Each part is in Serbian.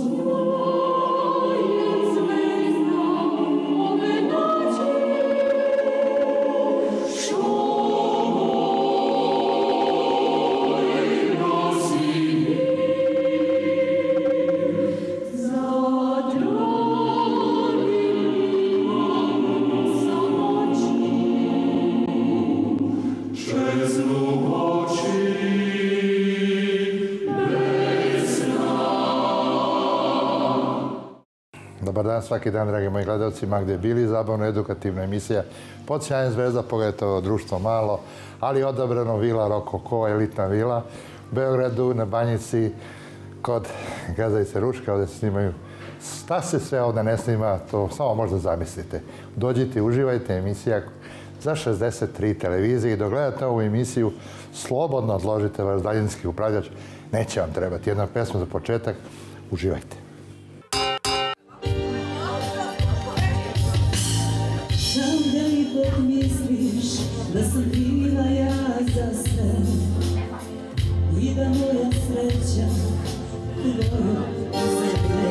Dobar dan svaki dan, dragi moji gledalci, ma gdje bili, zabavno-edukativna emisija pod sjajnim zvezda, pogledajte društvo malo, ali odabrano vila Rokoko, elitna vila u Beogradu, na Banjici, kod Gazdajice Ruška, ovdje se snimaju. Šta se sve ovdje ne snima, to samo možda zamislite. Dođite, uživajte, emisija za 63 televizije i dok gledate ovu emisiju, slobodno odložite vaš daljinski upravljač, neće vam trebati. Jedna pesma za početak, uživajte. Misliš da sam kriva ja za sve i da moja sreća tvoju uzete.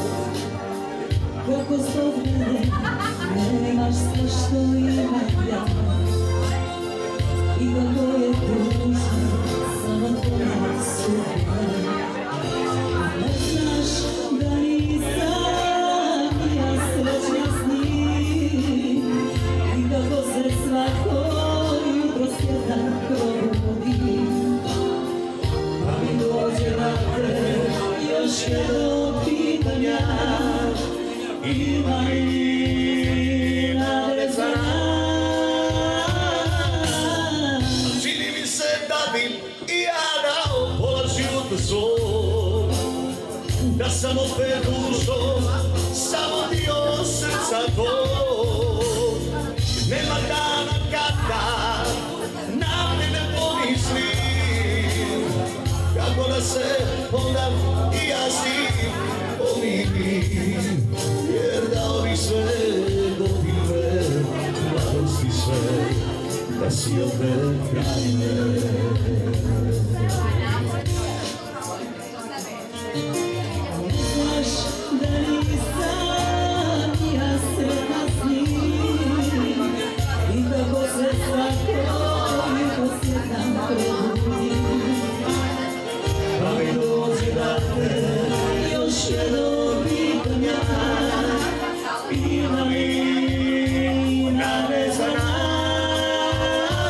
Kako zbog mene nemaš sve što imam ja i kako je tužno samo tvoja sudbina. Ne znaš da nisam ja srećna s njim i kako se svako jutro sjedan probudi, pa mi dođe na te još jedno pitanja, ima li nade za nas? Čini mi se da bi i ja dao pola života svog, da sam opet dušom samo dio srca tvog. Nema dana kada na mene pomislim, kako da se onda i ja s tim pomirim, jer dao bi sve godine, mladosti sve, da si opet kraj mene. Znaš da nisam ja sretna s njim i kako se svako jutro sjedan probudi, pa mi dođe da te još jedno pitanja, ima li nade za nas?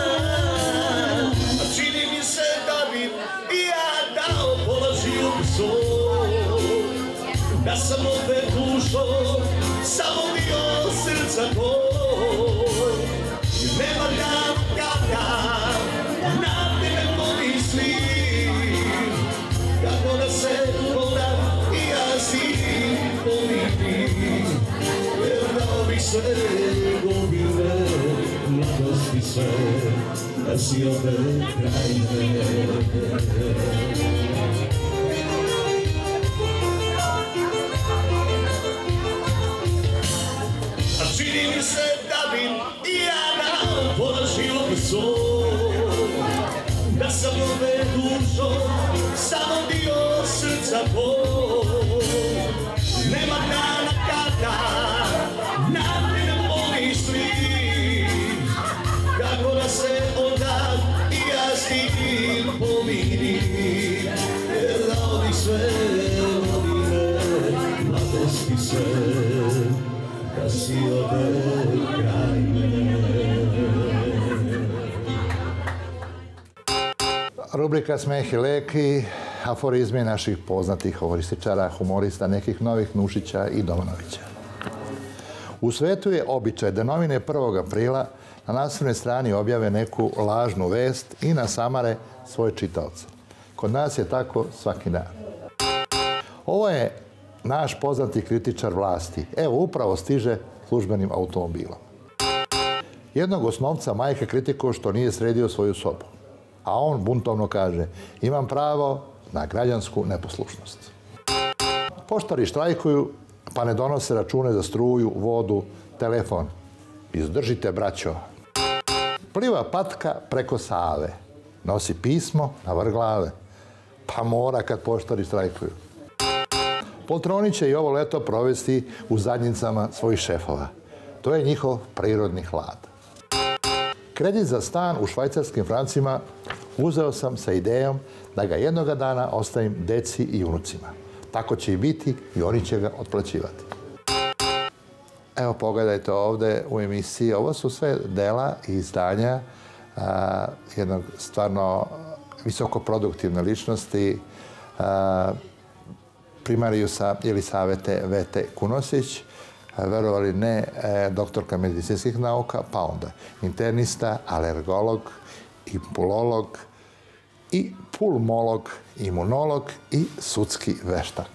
Čini mi se da bi i ja dao pola života svog, da sam opet dušom samo dio srca tvoj. Nema dan kada na tebe pomislim, kako da se moram i ja s tim pomirim, jer dao bih sve godine, mladosti sve, da si opet kraj mene. Čini mi se da bi i ja dao pola života svog, da sam opet dušom samo dio srca tvog. Nema dana kada na mene pomislim, kako da se onda i ja s tim pomirim, jer dao bih sve godine, mladosti sve, da si opet kraj mene. Rubrika Smeh i lek i aforizmi naših poznatih humorističara, humorista, nekih novih Nušića i Domanovića. U svetu je običaj da novine 1. aprila na naslovnoj strani objave neku lažnu vest i nasamare svoje čitaoce. Kod nas je tako svaki dan. Ovo je naš poznati kritičar vlasti. Evo, upravo stiže službenim automobilom. Jednog osnovca majka kritikuje što nije sredio svoju sobu. A on buntovno kaže, imam pravo na građansku neposlušnost. Poštari štrajkuju, pa ne donose račune za struju, vodu, telefon. Izdržite, braćo. Pliva patka preko Save. Nosi pismo na vrh glave. Pa mora kad poštari štrajkuju. Poltroni će i ovo leto provesti u zadnjicama svojih šefova. To je njihov prirodni hlad. Kredit za stan u švajcarskim francima uzeo sam sa idejom da ga jednoga dana ostavim deci i unucima. Tako će i biti i oni će ga otplaćivati. Evo, pogledajte ovdje u emisiji. Ovo su sve dela i izdanja jednog stvarno visokoproduktivne ličnosti, primarijusa Jelisavete Vete Kunosić, verovali ne, doktorka medicinskih nauka, pa onda internista, alergolog, impulolog, i pulmolog, imunolog i sudski veštak.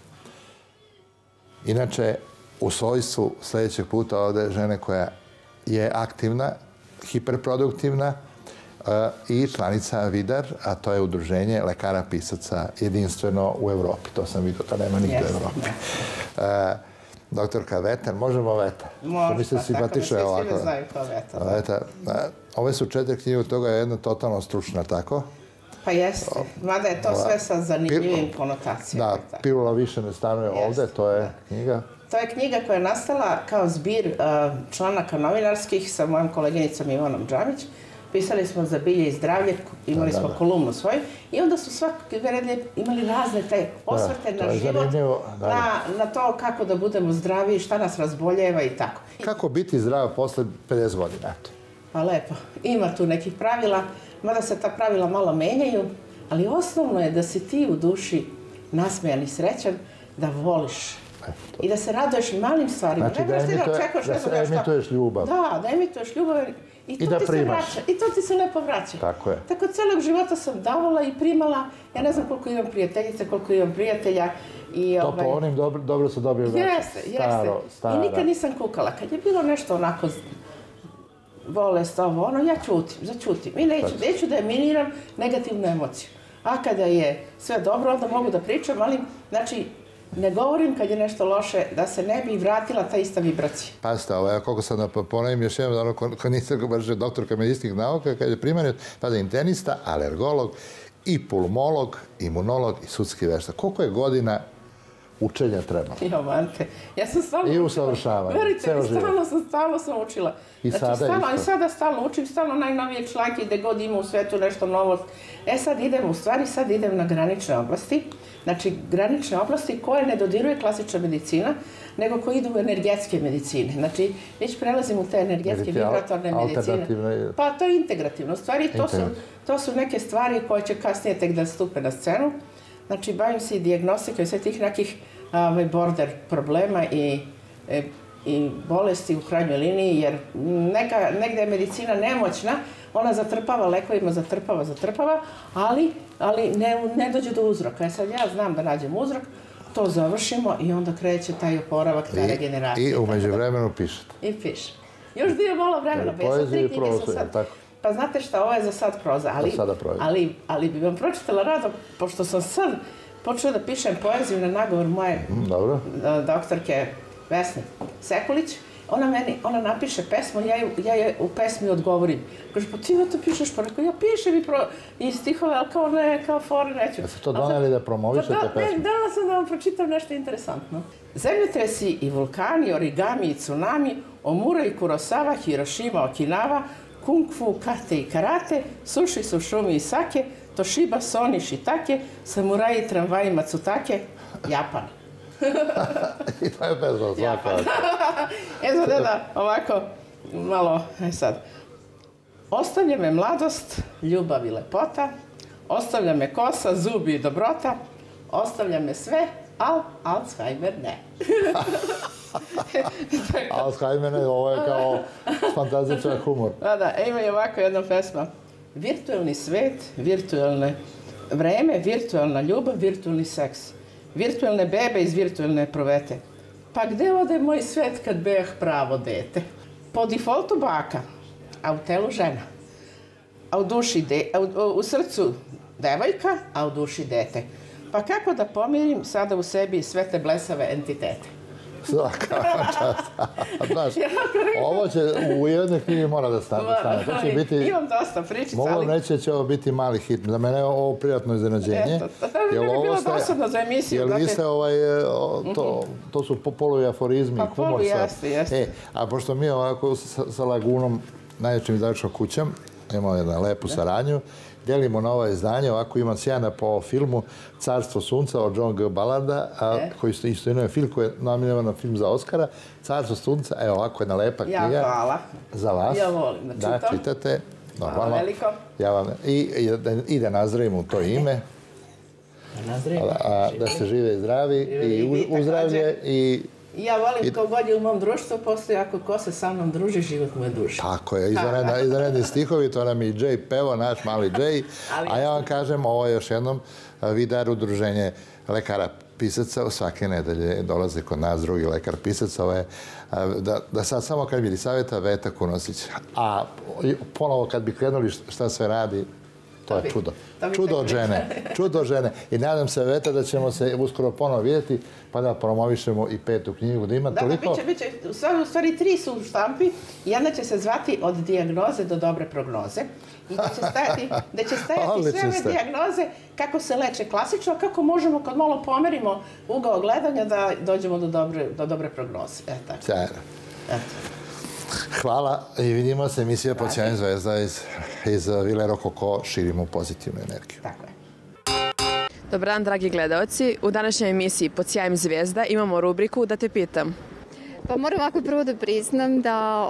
Inače, u svojstvu sljedećeg puta ovdje žene koja je aktivna, hiperproduktivna i članica VIDAR, a to je udruženje lekara pisaca jedinstveno u Evropi. To sam vidio, to nema nigdje u Evropi. Doktorka Veter, možemo Veta? Može, mi se simpatiše ovako. Svi znaju kao Veta. Ove su 4 knjige, od toga je jedna totalno stručna, tako? Pa jeste, mada je to sve sa zanimljivim konotacijama. Da, Pilula više ne stanuje ovdje, to je knjiga. To je knjiga koja je nastala kao zbir članaka novinarskih sa mojom koleginicom Ivanom Džamić. Pisali smo za bilje i zdravlje, imali smo kolumnu svoju i onda su svaki nedelje imali razne te osvrte na život, na to kako da budemo zdravi, šta nas razboljeva i tako. Kako biti zdrav posle 50 godina? Pa lepo, ima tu nekih pravila, mada se ta pravila malo menjaju, ali osnovno je da si ti u duši nasmejan i srećan, da voliš i da se raduješ malim stvarima. Znači da se emituješ ljubav. Da emituješ ljubav i da primaš. I to ti se lepo vraća. Tako je. Tako celog života sam davala i primala. Ja ne znam koliko imam prijateljice, koliko imam prijatelja. To po onim dobro se dobio vraća. Jeste. I nikad nisam kukala. Kad je bilo nešto onako bolest, ja začutim. I neću da eminiram negativnu emociju. A kada je sve dobro, onda mogu da pričam, ali znači ne govorim kad je nešto loše, da se ne bi vratila ta ista vibracija. Pazite, koliko sam da ponovim još jednom, kad niste doktorka medicinskih nauka, kad je primarni, internista, alergolog, i pulmolog, imunolog i sudski veštak. Koliko je godina učenja trebalo? Jo, Mante, ja sam stalno učila. I usavršavanje, ceo život. Stalno sam učila. I sada isto. I sada stalno učim, stalno najnovije članke, gde god ima u svetu nešto novo. Sad idem na granične oblasti. Znači, granične oblasti koje ne dodiruje klasična medicina, nego koje idu u energetske medicine. Znači, već prelazim u te energetske vibratorne medicine. Pa to je integrativno. U stvari, to su neke stvari koje će kasnije tek da stupe na scenu. Znači, bavim se i dijagnostikom sve tih nekih border problema i bolesti u krajnjoj liniji, jer negde je medicina nemoćna, ona zatrpava lekovima, zatrpava, ali ne dođe do uzroka. Sad ja znam da nađem uzrok, to završimo i onda kreće taj oporavak, ta regeneracija. I umeđu vremenu pišete. I pišem. Još dio malo vremena, poeziju i prozu, tako? Pa znate šta, ovo je za sad proza, ali bi vam pročitala rado, pošto sam sad počela da pišem poeziju na nagovor moje doktorke Vesne Sekulić. Ona napiše pesmu, ja je u pesmi odgovorim. Kaže, pa ti to pišeš? Pa rekao, ja pišem i stihove, ali kao ne, kao fore neću. Jeste to doneli da promovišete pesmu? Dala sam da vam pročitam nešto interesantno. Zemljotresi i vulkani, origami i tsunami, Omura i Kurosawa, Hiroshima, Okinawa, Kung Fu, kate i karate, suši, sušumi i sake, Toshiba, Sony, Shiitake, samuraji, tramvaji, Matsutake, Japan. I to je pesma svaka. Sad da, ovako, malo, sad. Ostavlja me mladost, ljubav i lepota, ostavlja me kosa, zubi i dobrota, ostavlja me sve, Alzheimer ne. Alzheimer ne, ovo je kao fantazičan humor. Da, ima i ovako jedna pesma. Virtualni svet, virtualne vreme, virtualna ljubav, virtualni seks. Virtualne bebe iz virtualne provete. Pa gde ode moj svet kad beh pravo dete? Po defaultu baka, a u telu žena. A u srcu devojka, a u duši dete. Pa kako da pomirim sada u sebi sve te blesave entitete? Svaka čast. Znaš, ovo će u jednoj knjigi mora da stane. To će biti... Imam dosta pričica, Mogu vam reći da će ovo biti mali hit. Za mene je ovo prijatno iznenađenje. Eto, to bi bilo dosadno za emisiju. Jel vi ste to su polovi aforizmi, humor sa... Jeste. A pošto mi ovako sa Lagunom, najvećim izdavačkom kućom, imamo jednu lepu saradnju, delimo na ovo izdanje, ovako imam sjajna po filmu Carstvo sunca od John G. Ballarda, koji isto imaju film koji je nominovan na film za Oscara. Carstvo sunca, evo ovako jedna lepa knjiga. Ja, hvala. Za vas. Ja volim da čitam. Da, čitate. Hvala veliko. I da nazdravimo u to ime. Da ste žive i zdravi i u zdravlje i... Ja volim ko god je u mom društvu, postoji ako ko se sa mnom druži, život mu je duži. Tako je, izvanredni stihovi, to nam i Jay pevo, naš mali Jay. A ja vam kažem, ovo je još jednom Vidar, udruženje lekara pisaca, svake nedelje dolaze kod nas drugi lekar pisac, da sad samo kad bili savjeta Veta Kunosić. A ponovo kad bi krenuli šta sve radi, to je čudo. Čudo od žene. Čudo od žene. I nadam se, Veta, da ćemo se uskoro ponovo vidjeti, pa da promovišemo i 5. knjigu, da ima toliko... Biće. U stvari 3 su u štampi. Jedna će se zvati Od dijagnoze do dobre prognoze. I da će stajati sve ove dijagnoze kako se leče klasično, kako možemo kad malo pomerimo ugao gledanja da dođemo do dobre prognoze. Sjajno. Hvala i vidimo se, emisija Pod sjajnim zvezda iz Vile Rokoko, širimo pozitivnu energiju. Tako je. Dobar dan, dragi gledaoci. U današnjoj emisiji Pod sjajnim zvezda imamo rubriku Da te pitam. Pa moram ovako prvo da priznam da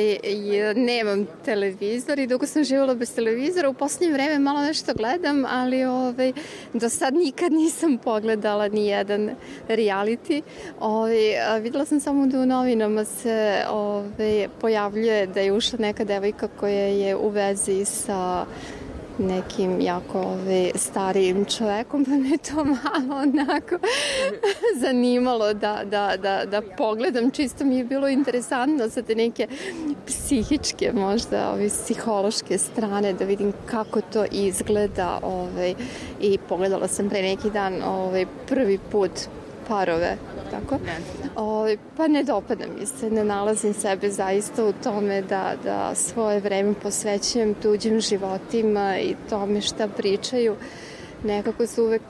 nemam televizor i dugo sam živjela bez televizora. U posljednje vreme malo nešto gledam, ali do sad nikad nisam pogledala ni jedan reality. Videla sam samo da u novinama se pojavljuje da je ušla neka devojka koja je u vezi sa nekim jako starijim čovekom, pa me to malo onako zanimalo da pogledam. Čisto mi je bilo interesantno sa te neke psihičke, možda psihološke strane, da vidim kako to izgleda. I pogledala sam pre neki dan prvi put parove, tako? Pa ne dopada mi se, ne nalazim sebe zaista u tome da svoje vreme posvećujem tuđim životima i tome šta pričaju. Nekako se uvek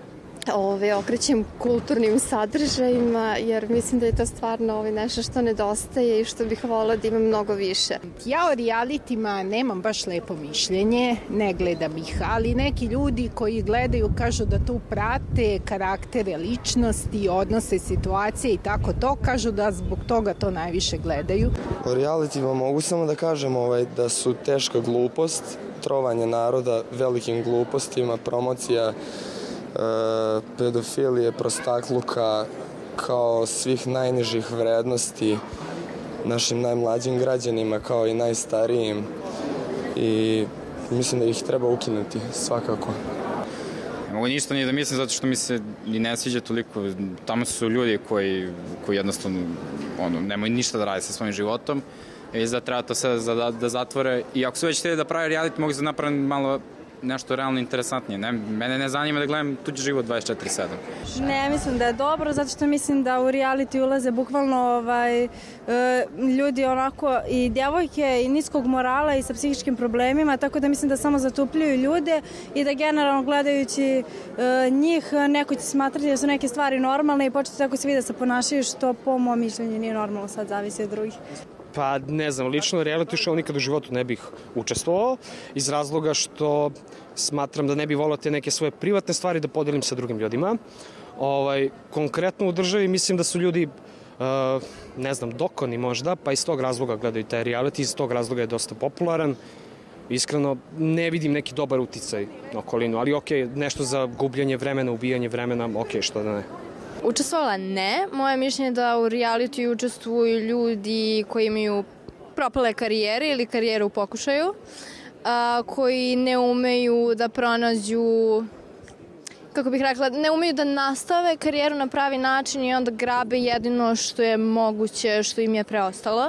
okrećem kulturnim sadržajima, jer mislim da je to stvarno nešto što nedostaje i što bih volila da imam mnogo više. Ja o realitima nemam baš lepo mišljenje, ne gledam ih, ali neki ljudi koji gledaju kažu da tu prate karaktere, ličnosti, odnose, situacije i tako to, kažu da zbog toga to najviše gledaju. O realitima mogu samo da kažem da su teška glupost, trovanje naroda velikim glupostima, promocija pedofilije, prostakluka, kao svih najnižih vrednosti našim najmlađim građanima, kao i najstarijim, i mislim da ih treba ukinuti svakako. Ne mogu ništa ni da mislim zato što mi se i ne sviđa toliko. Tamo su ljudi koji jednostavno nemaju ništa da rade sa svojim životom i da treba to sve da zatvore. I ako su već htjeli da pravi reality, mogu da napravim malo nešto realno interesantnije. Mene ne zanima da gledam tuđi život 24/7. Ne, mislim da je dobro, zato što mislim da u reality ulaze bukvalno ljudi onako i djevojke i niskog morala i sa psihičkim problemima, tako da mislim da samo zatupljuju ljude i da generalno gledajući njih neko će smatrati da su neke stvari normalne i početi tako svi da se ponašaju, što po mom mišljenju nije normalno, sad zavisi od drugih. Pa ne znam, lično reality show nikad u životu ne bih učestvovao iz razloga što smatram da ne bih volao te neke svoje privatne stvari da podelim sa drugim ljudima. Konkretno u državi mislim da su ljudi, ne znam, dokoni možda, pa iz tog razloga gledaju taj reality, iz tog razloga je dosta popularan. Iskreno, ne vidim neki dobar uticaj na okolinu, ali okej, nešto za gubljenje vremena, ubijanje vremena, okej, što da ne. Učestvovala ne. Moje mišljenje je da u reality učestvuju ljudi koji imaju propale karijere ili karijere u pokušaju, koji ne umeju da pronađu, kako bih rekla, ne umeju da nastave karijeru na pravi način i onda grabe jedino što je moguće, što im je preostalo.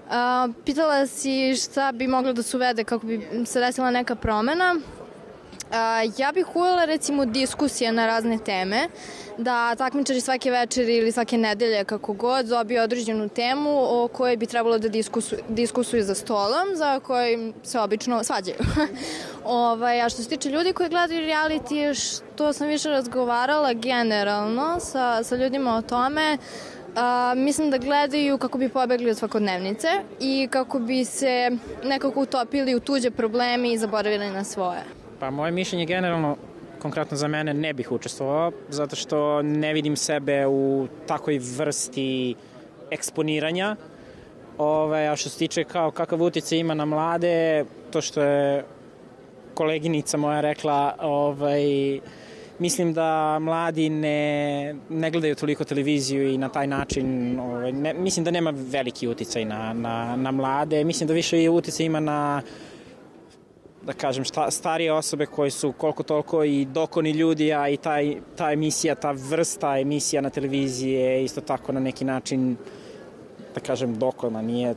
Pitala si šta bi moglo da se uvede kako bi se desila neka promena. Ja bih uvela recimo diskusije na razne teme, da takmičari svake večeri ili svake nedelje kako god dobije određenu temu o kojoj bi trebalo da diskusuju za stolom, za kojim se obično svađaju. A što se tiče ljudi koji gledaju reality, što sam više razgovarala generalno sa ljudima o tome, mislim da gledaju kako bi pobegli od svakodnevnice i kako bi se nekako utopili u tuđe probleme i zaboravili na svoje. Pa moje mišljenje generalno, konkretno za mene, ne bih učestvovao, zato što ne vidim sebe u takoj vrsti eksponiranja. A što se tiče kakav utjecaj ima na mlade, to što je koleginica moja rekla, mislim da mladi ne gledaju toliko televiziju i na taj način, mislim da nema veliki utjecaj na mlade, mislim da više utjecaj ima na, da kažem, starije osobe koji su koliko toliko i dokoni ljudi, a i ta emisija, ta vrsta emisija na televiziji je isto tako na neki način, da kažem, dokona, nije,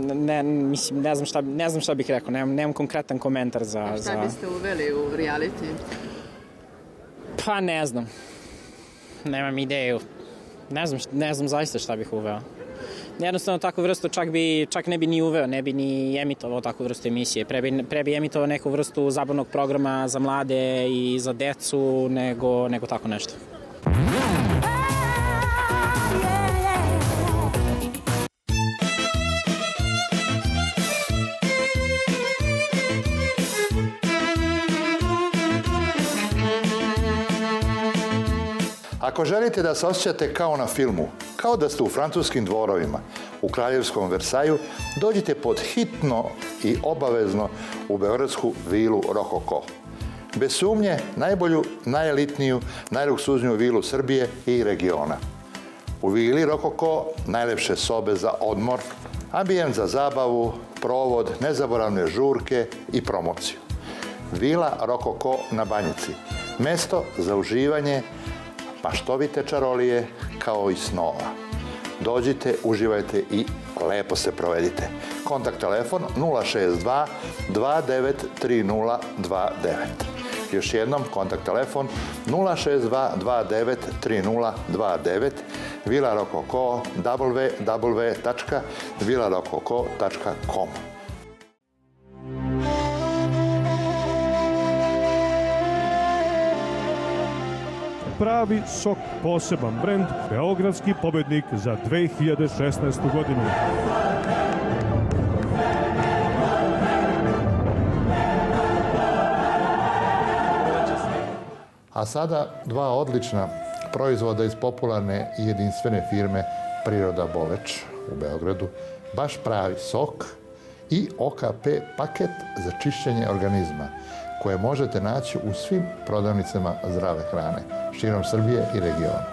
ne znam šta bih rekao, nemam konkretan komentar za... Šta biste uveli u reality? Pa ne znam, nemam ideju, ne znam zaista šta bih uveo. Jednostavno takvu vrstu čak ne bi ni uveo, ne bi ni emitovao takvu vrstu emisije. Pre bi emitovao neku vrstu zabavnog programa za mlade i za decu nego tako nešto. Ako želite da se osjećate kao na filmu, kao da ste u francuskim dvorovima, u kraljevskom Versaju, dođite pod hitno i obavezno u beogradsku vilu Rokoko. Bez sumnje, najbolju, najelitniju, najluksuzniju vilu Srbije i regiona. U vili Rokoko najlepše sobe za odmor, ambijent za zabavu, provod, nezaboravne žurke i promociju. Vila Rokoko na Banjici. Mesto za uživanje, maštovite čarolije kao i snova. Dođite, uživajte i lepo se provedite. Kontakt telefon 062 293029. Još jednom, kontakt telefon 062 293029. Vila Rokoko, www.vilarokoko.com. Pravi sok, poseban brend, beogradski pobednik za 2016. godinu. A sada dva odlična proizvoda iz popularne i jedinstvene firme Priroda Boleč u Beogradu. Baš pravi sok i OKP paket za čišćenje organizma, koje možete naći u svim prodavnicama zdrave hrane širom Srbije i regiona.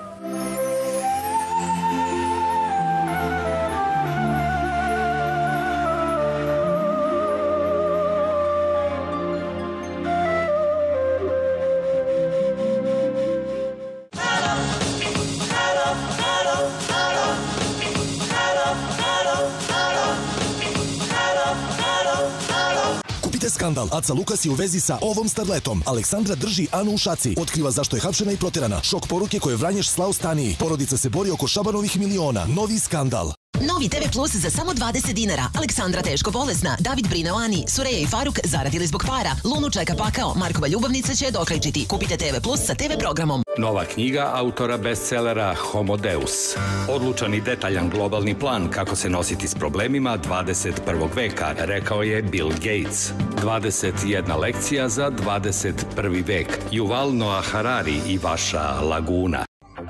Skandal. Aca Lukas je u vezi sa ovom starletom. Aleksandra drži Anu u šaci. Otkriva zašto je hapšena i proterana. Šok poruke koje Vranješ slao Staniji. Porodica se bori oko Šabanovih miliona. Novi skandal. Novi TV Plus za samo 20 dinara. Aleksandra teško bolesna. David brine o Ani. Sureja i Faruk zaradili zbog para. Lunu čeka pakao. Markova ljubavnica će dokličiti. Kupite TV Plus sa TV programom. Nova knjiga autora bestsellera Homo Deus. Odlučan i detaljan globalni plan kako se nositi s problemima 21. veka, rekao je Bill Gates. 21 lekcija za 21. vek. Yuval Noah Harari i vaša Laguna.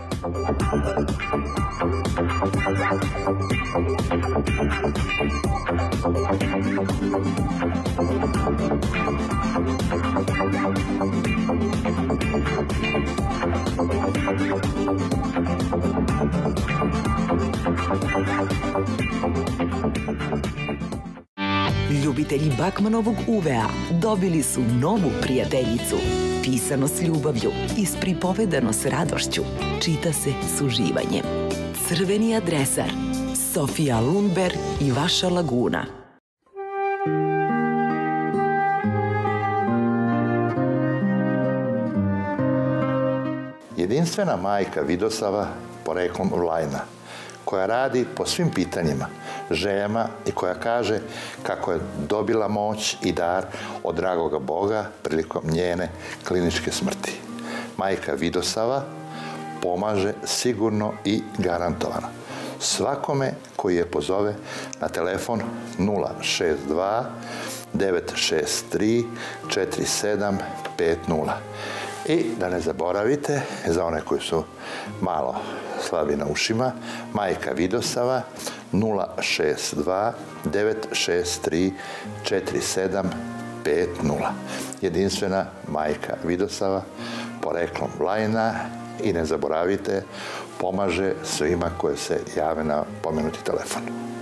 Ljubitelji Bakmanovog uvea dobili su novu prijateljicu. Pisano s ljubavlju, ispripovedano s radošću, čita se s uživanjem. Crveni adresar, Sofija Lundberg i vaša Laguna. Jedinstvena majka Vidosava poreklom Vlajna, koja radi po svim pitanjima, željama i koja kaže kako je dobila moć i dar od dragoga Boga prilikom njene kliničke smrti. Majka Vidosava pomaže sigurno i garantovano svakome koji je pozove na telefon 062 963 4750. I da ne zaboravite, za one koji su malo slabi na ušima, majka Vidosava 062 963 4750. Jedinstvena majka Vidosava poreklom Vlajna i ne zaboravite, pomaže svima koje se jave na pomenuti telefon.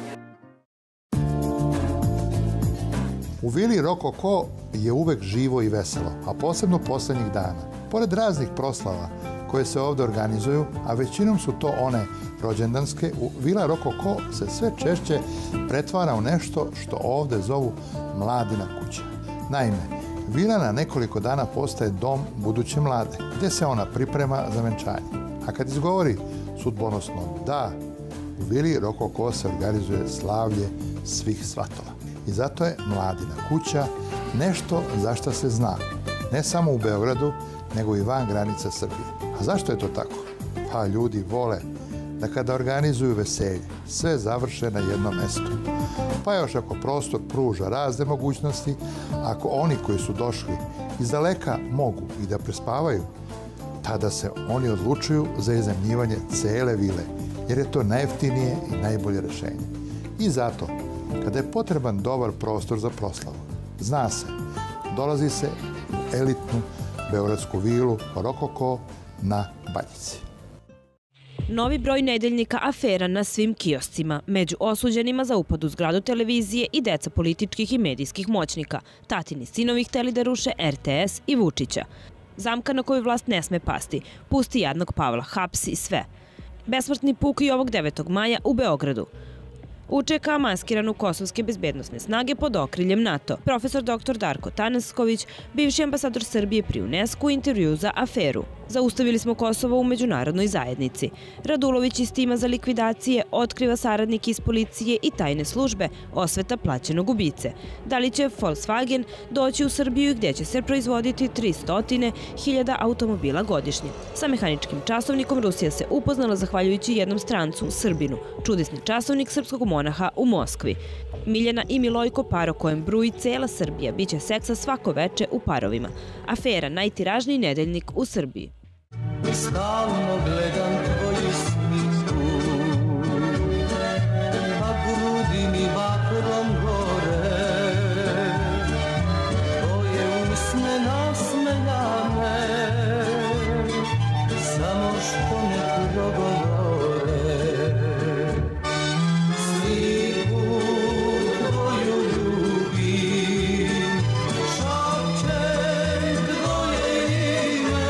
U vili Rokoko je uvek živo i veselo, a posebno poslednjih dana. Pored raznih proslava koje se ovde organizuju, a većinom su to one rođendanske, vila Rokoko se sve češće pretvara u nešto što ovde zovu Mladina kuća. Naime, vila na nekoliko dana postaje dom buduće mlade, gde se ona priprema za venčanje. A kad izgovori sudbonosno da, u vili Rokoko se organizuje slavlje svih svatova. I zato je Mladina kuća nešto za što se zna, ne samo u Beogradu, nego i van granica Srbije. A zašto je to tako? Pa ljudi vole da kada organizuju veselje, sve završe na jednom mestu. Pa još ako prostor pruža razne mogućnosti, ako oni koji su došli iz daleka mogu i da prespavaju, tada se oni odlučuju za iznajmljivanje cele vile, jer je to najjeftinije i najbolje rešenje. I zato, kada je potreban dobar prostor za proslavu, zna se, dolazi se u elitnu beogradsku vilu Rokoko na Banjici. Novi broj nedeljnika Afera na svim kioscima. Među osuđenima za upad u zgradu televizije i deca političkih i medijskih moćnika. Tatini sinovi hteli da ruše RTS i Vučića. Zamka na koju vlast ne sme pasti. Pusti jadnog Pavla, hapsi sve. Besmrtni puk i ovog 9. maja u Beogradu. UČK maskiran u kosovske bezbednosne snage pod okriljem NATO. Profesor dr. Darko Tanasković, bivši ambasador Srbije pri UNESCO, intervju za Aferu. Zaustavili smo Kosovo u međunarodnoj zajednici. Radulović iz tima za likvidacije otkriva saradnike iz policije i tajne službe, osveta plaćenog ubice. Da li će Volkswagen doći u Srbiju i gdje će se proizvoditi 300.000 automobila godišnje? Sa mehaničkim časovnikom Rusija se upoznala zahvaljujući jednom strancu, Srbinu. Čudesni časovnik srpskog monaha u Moskvi. Miljana i Milojko, par o kojem bruji cela Srbija, biće seksa svako veče u parovima. Afera, najtiražniji nedeljnik u Srbiji. Stalno gledam tvoju sliku, a grudi mi vatrom gore, tvoje usne nasmejane, samo što ne progovore. Sliku tvoju ljubim, šapćem tvoje ime,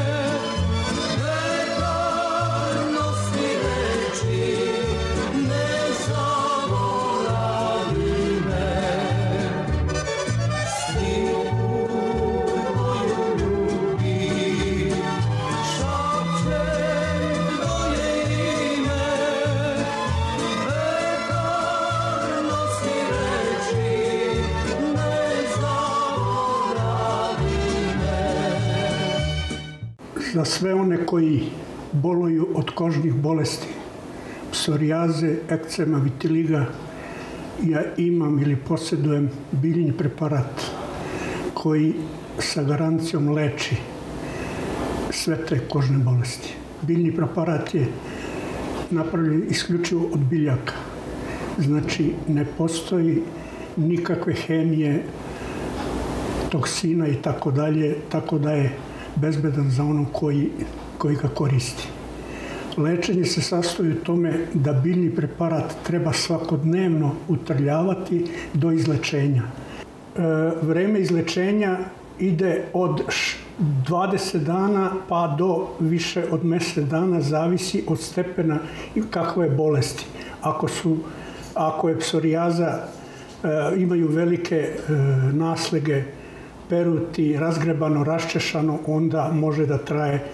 za sve one koji boluju od kožnih bolesti, psorijaze, ekcema, vitiliga, ja imam ili posjedujem biljni preparat koji sa garancijom leči sve te kožne bolesti. Biljni preparat je napravljen isključivo od biljaka. Znači, ne postoji nikakve hemije, toksina i tako dalje, tako da je bezbedan za onog koji ga koristi. Lečenje se sastoji u tome da biljni preparat treba svakodnevno utrljavati do izlečenja. Vreme izlečenja ide od 20 dana pa do više od mjesec dana, zavisi od stepena i kakve bolesti. Ako je psorijaza, imaju velike naslege, peruti, razgrebano, raščešano, onda može da traje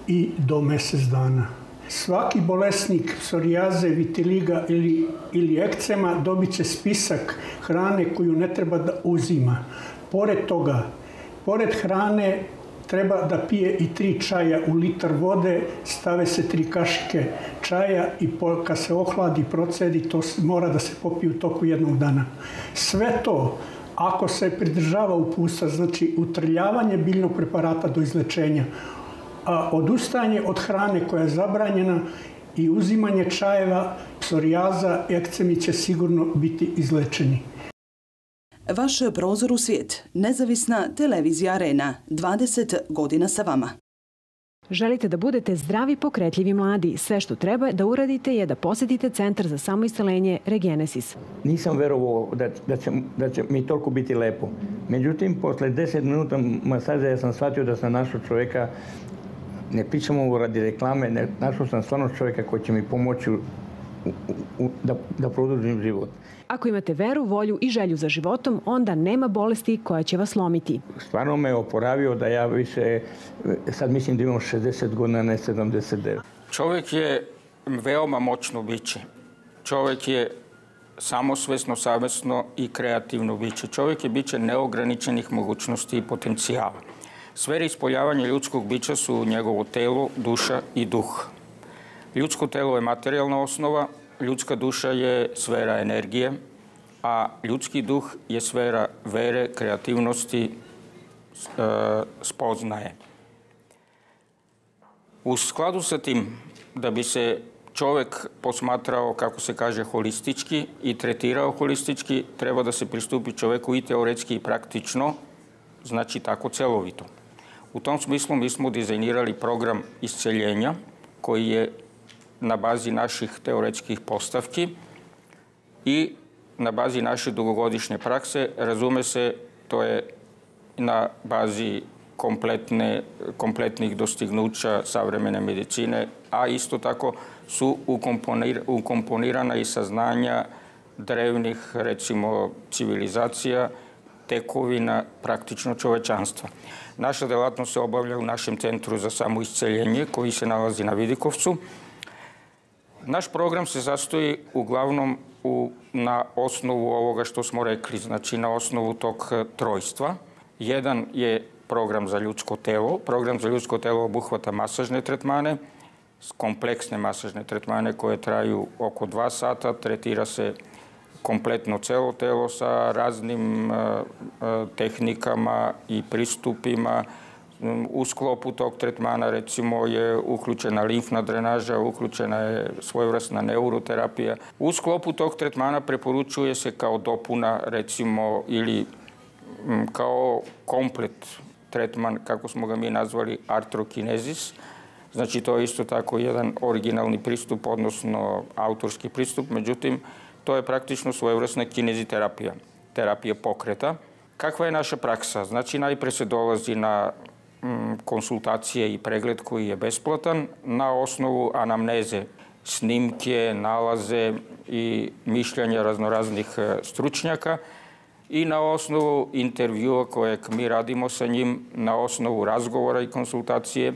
i do mjesec dana. Svaki bolesnik psorijaze, vitiliga ili ekcema dobit će spisak hrane koju ne treba da uzima. Pored toga, pored hrane treba da pije i 3 čaja u litar vode, stave se 3 kašike čaja i kad se ohladi, procedi, to mora da se popije u toku jednog dana. Sve to, ako se pridržava uputstva, znači utrljavanje biljnog preparata do izlečenja, a odustajanje od hrane koja je zabranjena i uzimanje čajeva, psorijaza, ekcemi će sigurno biti izlečeni. Vaš prozor u svijet, nezavisna televizija Arena, 20 godina sa vama. Želite da budete zdravi, pokretljivi mladi. Sve što treba da uradite je da posjetite Centar za samoisceljenje Regenesis. Nisam verovao da će mi toliko biti lepo. Međutim, posle 10 minuta masaža ja sam shvatio da sam našao čovjeka, ne pričamo radi reklame, našao sam stvarno čovjeka koji će mi pomoći da produžim život. Ako imate veru, volju i želju za životom, onda nema bolesti koja će vas slomiti. Stvarno me je oporavio da ja više, sad mislim da imam 60 godina, ne 79. Čovjek je veoma moćno biće. Čovjek je samosvesno, savesno i kreativno biće. Čovjek je biće neograničenih mogućnosti i potencijala. Sfere ispoljavanja ljudskog bića su njegovo telo, duša i duh. Ljudsko telo je materijalna osnova, ljudska duša je sfera energije, a ljudski duh je sfera vere, kreativnosti, spoznaje. U skladu sa tim, da bi se čovjek posmatrao, kako se kaže, holistički i tretirao holistički, treba da se pristupi čovjeku i teoretski i praktično, znači tako celovito. U tom smislu mi smo dizajnirali program isceljenja koji je na bazi naših teoretskih postavki i na bazi naše dugogodišnje prakse. Razume se, to je na bazi kompletnih dostignuća savremene medicine, a isto tako su ukomponirana i saznanja drevnih, recimo, civilizacija, tekovina praktično čovečanstva. Naša delatnost se obavlja u našem centru za samoisceljenje koji se nalazi na Vidikovcu. Naš program se sastoji uglavnom na osnovu ovoga što smo rekli, znači na osnovu tog trojstva. Jedan je program za ljudsko telo. Program za ljudsko telo obuhvata masažne tretmane, kompleksne masažne tretmane koje traju oko 2 sata. Tretira se kompletno celo telo sa raznim tehnikama i pristupima. U sklopu tog tretmana, recimo, je uključena limfna drenaža, uključena je svojevrsna neuroterapija. U sklopu tog tretmana preporučuje se kao dopuna, recimo, ili kao komplet tretman, kako smo ga mi nazvali, artrokinezis. Znači, to je isto tako jedan originalni pristup, odnosno autorski pristup. Međutim, to je praktično svojevrsna kineziterapija, terapija pokreta. Kakva je naša praksa? Znači, najpre se dolazi na konsultacije i pregled koji je besplatan na osnovu anamneze, snimke, nalaze i mišljenja raznoraznih stručnjaka i na osnovu intervjua kojeg mi radimo sa njim, na osnovu razgovora i konsultacije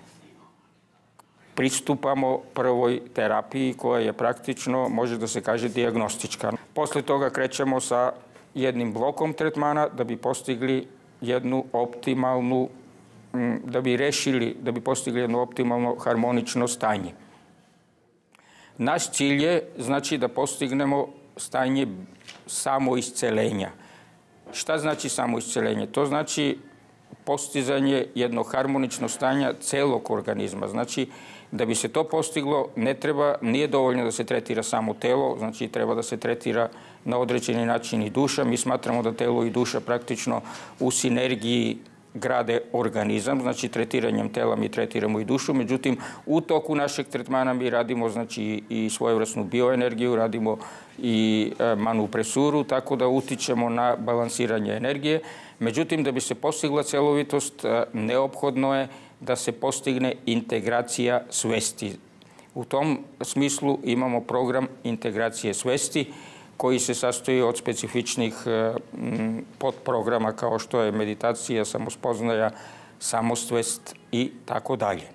pristupamo prvoj terapiji koja je praktično, može da se kaže, dijagnostička. Posle toga krećemo sa jednim blokom tretmana da bi postigli jednu optimalnu, da bi postigli jedno optimalno harmonično stanje. Naš cilj je, znači, da postignemo stanje samoiscelenja. Šta znači samoiscelenje? To znači postizanje jednog harmoničnog stanja celog organizma. Znači, da bi se to postiglo, nije dovoljno da se tretira samo telo, znači treba da se tretira na određeni način i duša. Mi smatramo da telo i duša praktično u sinergiji grade organizam, znači tretiranjem tela mi tretiramo i dušu, međutim u toku našeg tretmana mi radimo, znači, i svojevrsnu bioenergiju, radimo i manupresuru, tako da utičemo na balansiranje energije. Međutim, da bi se postigla celovitost, neophodno je da se postigne integracija svesti. U tom smislu imamo program integracije svesti koji se sastoji od specifičnih podprograma kao što je meditacija, samospoznaja, samosvest i tako dalje.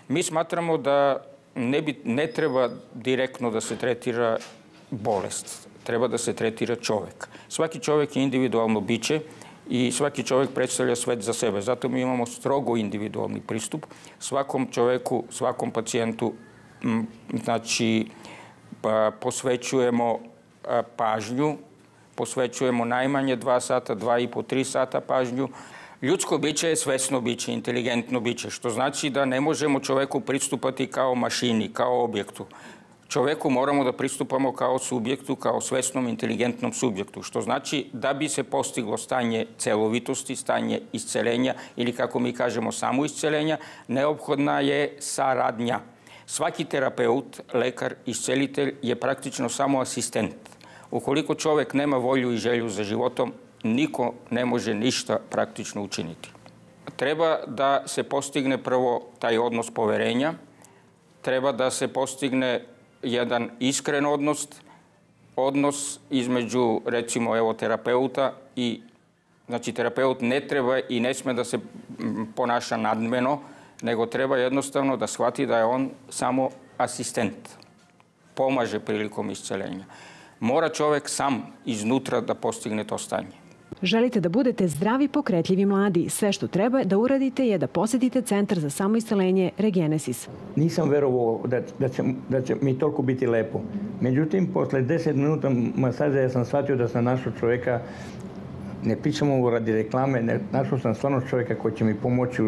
Mi smatramo da ne treba direktno da se tretira bolest. Treba da se tretira čovek. Svaki čovek je individualno biće i svaki čovek predstavlja svet za sebe. Zato mi imamo strogo individualni pristup. Svakom čoveku, svakom pacijentu, znači, posvećujemo pažnju, posvećujemo najmanje 2 sata, 2,5, 3 sata pažnju. Ljudsko biće je svesno biće, inteligentno biće, što znači da ne možemo čoveku pristupati kao mašini, kao objektu. Čoveku moramo da pristupamo kao subjektu, kao svesnom, inteligentnom subjektu, što znači da bi se postiglo stanje celovitosti, stanje iscelenja ili, kako mi kažemo, samoiscelenja, neophodna je saradnja. Svaki terapeut, lekar, iscelitelj je praktično samo asistent. Ukoliko čovek nema volju i želju za životom, niko ne može ništa praktično učiniti. Treba da se postigne prvo taj odnos poverenja, treba da se postigne jedan iskren odnos između, recimo, evo, terapeuta i, znači, terapeut ne treba i ne sme da se ponaša nadmeno, nego treba jednostavno da shvati da je on samo asistent, pomaže prilikom iscelenja. Mora čovek sam iznutra da postigne to stanje. Želite da budete zdravi, pokretljivi mladi. Sve što treba da uradite je da posetite Centar za samoiscelenje Regenesis. Nisam verovao da će mi toliko biti lepo. Međutim, posle 10 minuta masaža ja sam shvatio da sam našao čovjeka, ne pričamo radi reklame, našao sam stvarno čovjeka koji će mi pomoći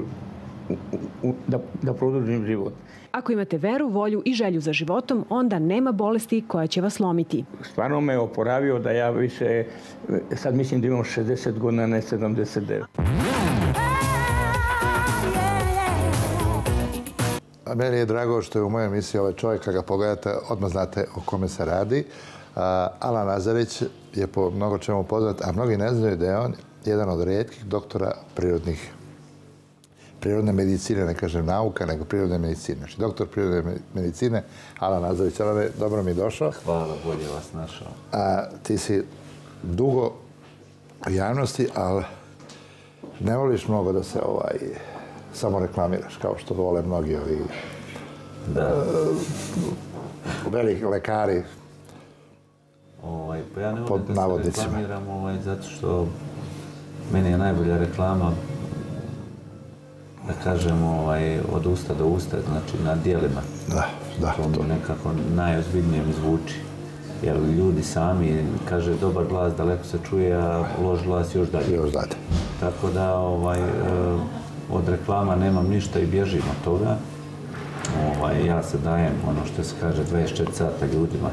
da produžim život. Ako imate veru, volju i želju za životom, onda nema bolesti koja će vas slomiti. Stvarno me je oporavio da ja više, sad mislim da imam 60 godina, ne 79. Meni je drago što je u mojoj emisiji ovaj čovjek, kada ga pogledate, odmah znate o kome se radi. Alan Nazarić je po mnogo čemu poznat, a mnogi ne znaju da je on jedan od rijetkih doktora prirodne medicine, ne kažem nauka, nego prirodne medicine. Znači, doktor prirodne medicine, Alan Nazarić. Alane, dobro mi došao. Hvala, bolje vas našao. Ti si dugo u javnosti, ali ne voliš mnogo da se samo reklamiraš, kao što vole mnogi ovi veliki lekari. Pa ja ne volim da se reklamiram, zato što meni je najbolja reklama, da kažem, od usta do usta, znači na dijelima. Da. To mi nekako najozbiljnije mi zvuči. Jer ljudi sami, kaže, dobar glas daleko se čuje, a loš glas još dalje. Tako da od reklama nemam ništa i bježim od toga. Ja se dajem, ono što se kaže, 24 sata ljudima,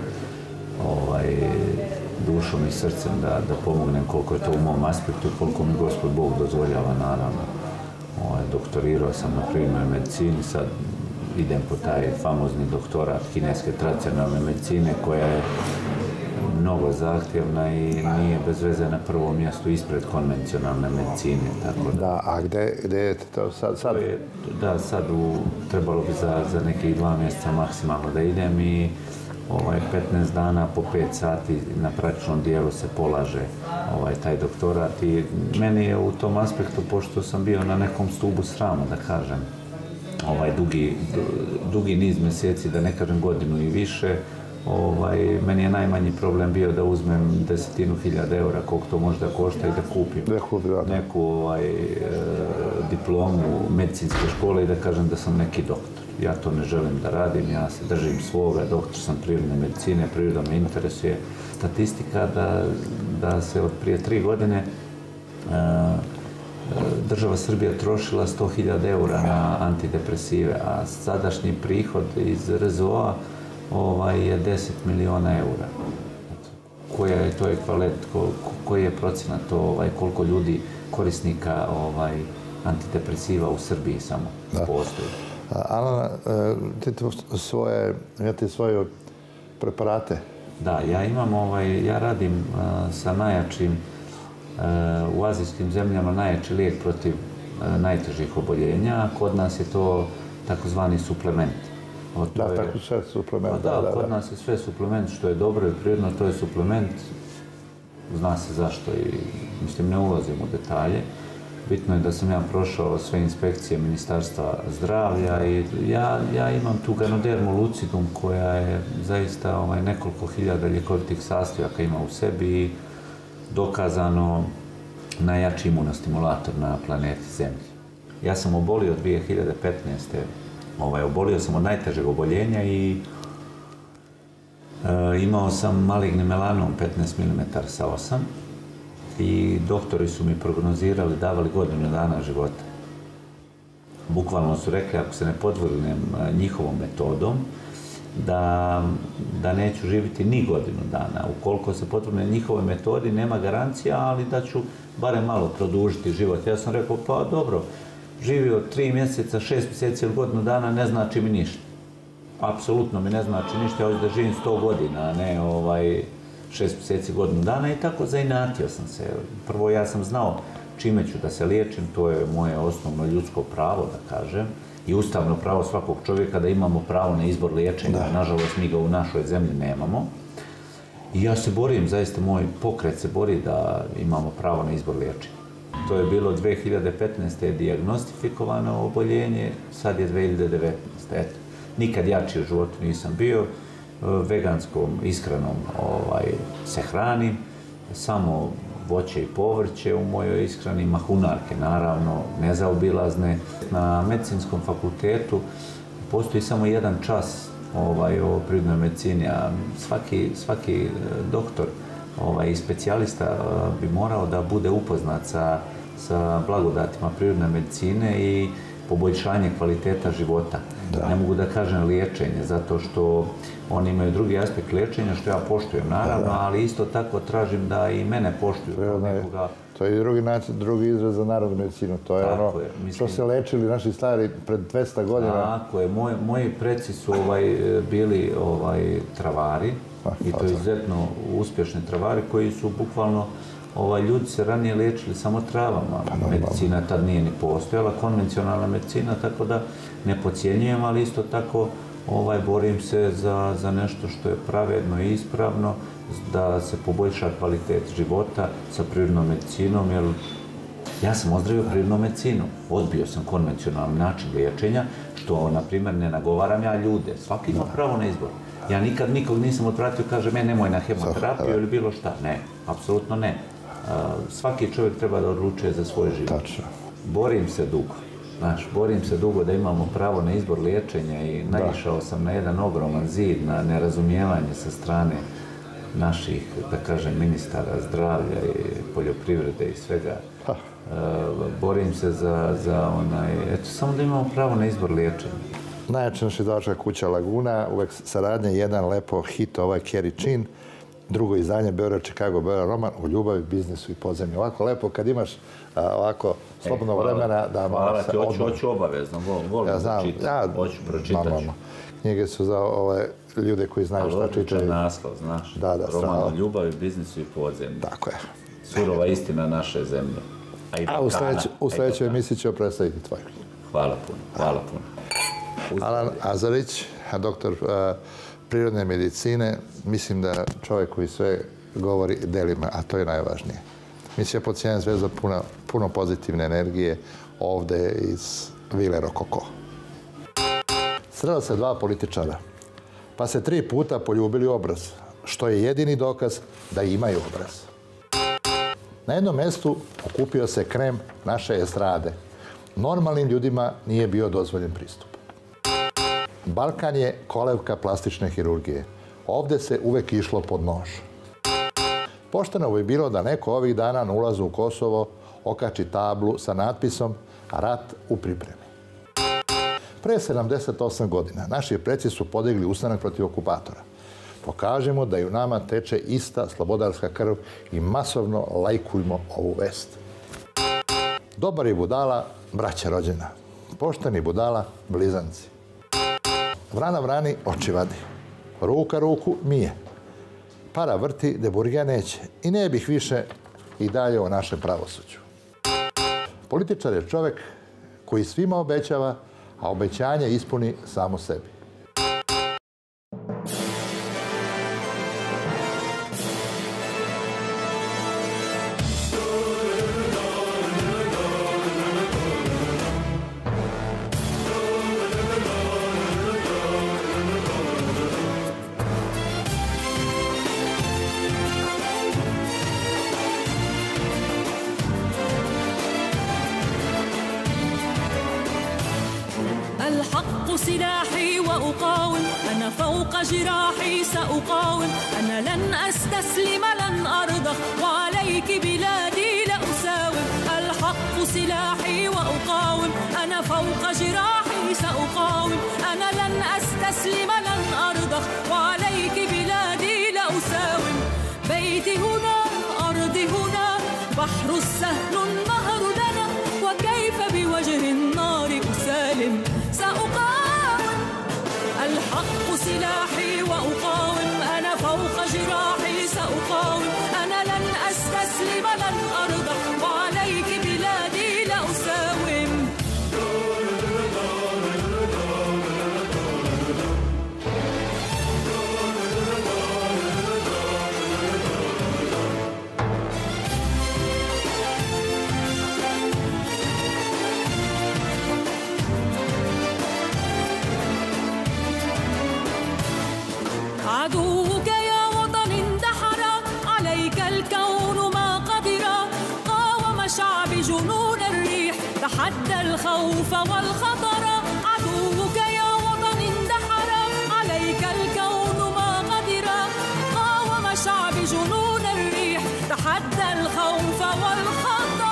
dušom i srcem da pomognem koliko je to u mom aspektu, koliko mi Gospod Bog dozvoljava, naravno. Doktorirao sam, na primjer, medicini, sad idem po taj famozni doktorat kineske tradicionalne medicine, koja je mnogo zahtjevna i nije bez veze na prvom mjestu ispred konvencionalne medicine. Da, a gdje je to sad? Da, sad trebalo bi za nekih 2 mjeseca maksimalno da idem i 15 dana po 5 sati na praktičnom dijelu se polaže taj doktorat i meni je u tom aspektu, pošto sam bio na nekom stubu srama, da kažem, dugi niz mjeseci, da ne kažem godinu i više, meni je najmanji problem bio da uzmem 10.000 eura, koliko to možda košta, i da kupim neku diplomu medicinske škole i da kažem da sam neki doktor. Ja to ne želim da radim, ja se držim svoga, doktor sam prirodne medicine, priroda me interesuje. Statistika da se od prije 3 godine država Srbija trošila 100.000 eura na antidepresive, a sadašnji prihod iz RZO-a je 10 miliona eura. Koja je to ekvivalent, koji je procenat, koliko ljudi korisnika antidepresiva u Srbiji samo postoji? Alana, imate svoje preparate? Da, ja radim sa najjačim, u azijskim zemljama najjači lijek protiv najtežih oboljenja. Kod nas je to takozvani suplement. Da, tako sve suplement. Da, kod nas je sve suplement, što je dobro i prirodno, to je suplement. Zna se zašto i, mislim, ne ulazim u detalje. Bitno je da sam ja prošao sve inspekcije Ministarstva zdravlja i ja imam tu Ganodermu lucidum koja je zaista nekoliko hiljada ljekovitih sastojaka ima u sebi i dokazano najjači imunostimulator na planeti Zemlji. Ja sam obolio 2015. Obolio sam od najtežeg oboljenja i imao sam maligni melanom 15 mm sa 8 i doktori su mi prognozirali, davali godinu dana života. Bukvalno su rekli, ako se ne podvrgnem njihovom metodom, da neću živjeti ni godinu dana. Ukoliko se podvrgnem njihovoj metodi, nema garancija, ali da ću barem malo produžiti život. Ja sam rekao, pa dobro, živio 3 mjeseca, 6 mjeseci ili godinu dana, ne znači mi ništa. Apsolutno mi ne znači ništa, ja hoću da živim 100 godina, a ne 6 mjeseci, godinu dana i tako zainatio sam se. Prvo, ja sam znao čime ću da se liječim, to je moje osnovno ljudsko pravo, da kažem, i ustavno pravo svakog čovjeka da imamo pravo na izbor liječenja. Nažalost, mi ga u našoj zemlji nemamo. I ja se borim, zaista moj pokret se bori da imamo pravo na izbor liječenja. To je bilo 2015. je dijagnostifikovano oboljenje, sad je 2019. Eto, nikad jači u životu nisam bio, veganskom ishranom se hranim, samo voće i povrće u mojoj ishrani, mahunarke naravno, nezaobilazne. Na medicinskom fakultetu postoji samo jedan čas o prirodnoj medicini, a svaki doktor i specijalista bi morao da bude upoznat sa blagodatima prirodne medicine i poboljšanje kvaliteta života. Ne mogu da kažem liječenje, zato što oni imaju drugi aspekt liječenja, što ja poštujem naravno, ali isto tako tražim da i mene poštuju. To je drugi izraz za narodnu medicinu. To je ono što se lečili naši stari pred 200 godina. Tako je. Moji preci su bili travari i to izuzetno uspješni travari koji su bukvalno ljudi se ranije liječili samo travama. Medicina tad nije ni postojala, konvencionalna medicina, tako da ne podcjenjujem, ali isto tako borim se za nešto što je pravedno i ispravno, da se poboljša kvalitet života sa prirodnom medicinom, jer ja sam ozdravio prirodnom medicinom. Odbio sam konvencionalni način liječenja, što, na primjer, ne nagovaram ja ljude. Svaki ima pravo na izbor. Ja nikad nikog nisam odvratio, kaže, nemoj na hemoterapiju ili bilo šta. Ne, apsolutno ne. Svaki čovjek treba da odlučuje za svoj život. Borim se dugo. Borim se dugo da imamo pravo na izbor liječenja i naišao sam na jedan ogroman zid, na nerazumijevanje sa strane naših, da kažem, ministara zdravlja i poljoprivrede i svega. Borim se samo da imamo pravo na izbor liječenja. Najjača naša izdavačka kuća Laguna, uvek saradnja, jedan lepo hit, Kerry Chin, drugo izdanje Beograd, Chicago, Beograd, roman o ljubavi, biznisu i podzemlju. Ovako lepo kad imaš ovako slobodno vremena da hvala ti, hoću obavezno, volim da čitam, hoću pročitati. Knjige su za ljude koji znaju šta čitaju. Odličan naslov, znaš, roman o ljubavi, biznisu i podzemlju. Tako je. Surova istina naše zemlje. A u sljedećoj emisiji ćemo predstaviti tvoju knjigu. Hvala puno, hvala puno. Alan Azarić, doktor prirodne medicine, mislim da čovjek koji sve govori delima, a to je najvažnije. Mislim, pod Sjajna zvezda puno pozitivne energije ovde iz Vile Rokoko. Srela se dva političara, pa se 3 puta poljubili obraz, što je jedini dokaz da imaju obraz. Na jednom mjestu okupio se krem naše estrade. Normalnim ljudima nije bio dozvoljen pristup. Balkan je kolevka plastične hirurgije. Ovdje se uvek išlo pod nož. Pošteno bi bilo da neko ovih dana na ulazu u Kosovo okači tablu sa natpisom "Rat u pripremi". Pre 78 godina naši preci su podigli ustanak protiv okupatora. Pokažemo da i u nama teče ista slobodarska krv i masovno lajkujmo ovu vest. Dobar i budala, braća rođena. Pošteni budala, blizanci. Vrana vrani, oči vadi. Ruka ruku mije. Para vrti, de burgija neće. I ne bih više i dalje o našem pravosuđu. Političar je čovjek koji svima obećava, a obećanje ispuni samo sebi. سلاحي وأقاوم أنا فوق جراحي سأقاوم أنا لن أستسلم لن أرضخ وعليك بلادي لأساوم الحق سلاحي وأقاوم أنا فوق جراحي سأقاوم أنا لن أستسلم لن أرضخ وعليك بلادي لأساوم بيتي هنا أرضي هنا بحر السهل النهر لنا وكيف بوجه النار أسالم سأقاوم الحق سلاحي وأقاوم أنا فوق جراحي سأقاوم أنا لن أستسلم لن أرضى وعليك بلادي لأساوم عدوك يا وطن اندحر عليك الكون ما قدر قاوم شعب جنون الريح تحدى الخوف والخطر عدوك يا وطن اندحر عليك الكون ما قدر قاوم شعب جنون الريح تحدى الخوف والخطر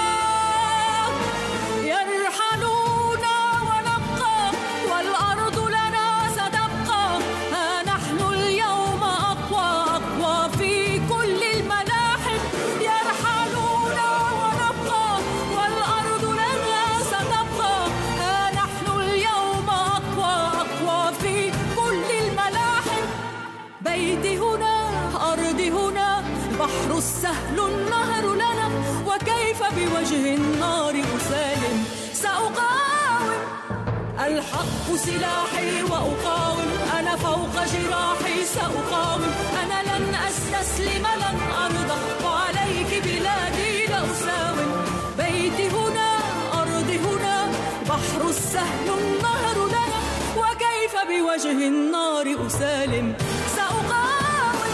يرحلون ونبقى والأرض لنا ستبقى نحن اليوم أقوى في كل الملاحم يرحلون ونبقى والأرض لنا ستبقى نحن اليوم أقوى في كل الملاحم بيتي هنا أرضي هنا بحر السهل النهر لنا وكيف بوجه النار أسالم سأقاوم الحق سلاحي وأقاوم أنا فوق جراحي سأقاوم أنا لن أستسلم لن أرضى وعليك بلادي لأساوم بيتي هنا أرضي هنا بحر السهل النهر لنا وكيف بوجه النار أسالم سأقاوم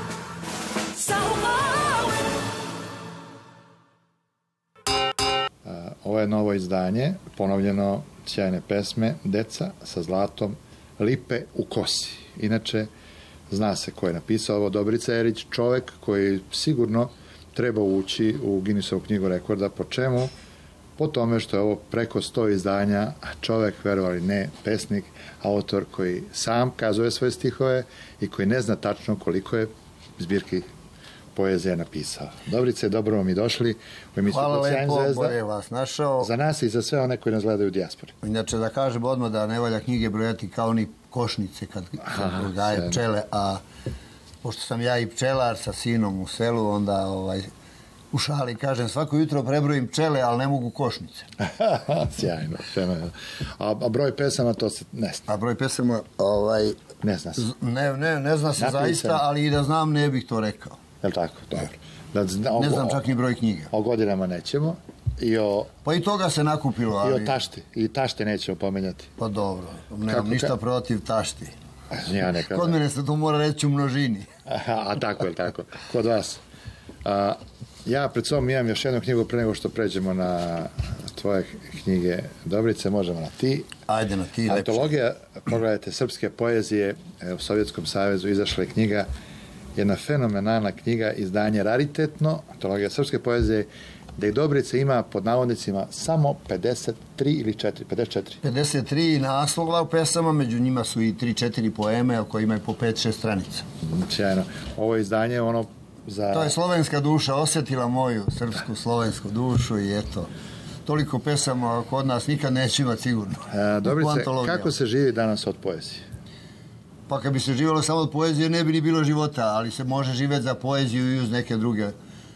Ovo je novo izdanje, ponovljeno sjajne pesme, Deca sa zlatom, Lipe u kosi. Inače, zna se ko je napisao ovo, Dobrica Erić, čovek koji sigurno treba ući u Guinnessovu knjigu rekorda. Po čemu? Po tome što je ovo preko 100 izdanja, a čovek, verovali ne, pesnik, autor koji sam kazuje svoje stihove i koji ne zna tačno koliko je zbirki poezija napisao. Dobrice, dobro vam i došli u emisiju Pod sjajim zvezda. Hvala lepo, vas našao. Za nas i za sve one koji nas gledaju u dijaspori. Inače, da kažem odmah da ne valja knjige brojati kao ni košnice kad gaje pčele, a pošto sam ja i pčelar sa sinom u selu, onda u šali kažem svako jutro prebrojim pčele, ali ne mogu košnice. Sjajno, fenomenalno. A broj pesama to se ne zna. A broj pesama, ne zna se. Ne zna se zaista, ali i da znam ne bih to rekao. Je li tako? Dobro. Ne znam čak ni broj knjige. O godinama nećemo. Pa i toga se nakupilo. I o tašti. I tašte nećemo pomenjati. Pa dobro. Nemam ništa protiv tašti. Ja nekada. Kod mene se to mora reći u množini. A tako je, tako. Kod vas. Ja pred sobom imam još jednu knjigu pre nego što pređemo na tvoje knjige. Dobrice, možemo na ti. Ajde na ti. Antologija, pogledajte, srpske poezije u Sovjetskom savezu, izašla je knjiga, jedna fenomenalna knjiga, izdanje raritetno, antologija srpske poezije, gde Dobrica ima pod navodnicima samo 53 ili 54. 53 naslova u pesama, među njima su i 3-4 poeme koje imaju po 5-6 stranica. Sjajno. Ovo izdanje ono za... To je slovenska duša, osjetila moju srpsku slovensku dušu i eto, toliko pesama kod nas nikad neće imati sigurno. Dobrice, kako se živi danas od poezije? Pa kad bi se živjelo samo od poezije ne bi ni bilo života, ali se može živjeti za poeziju i uz neke druge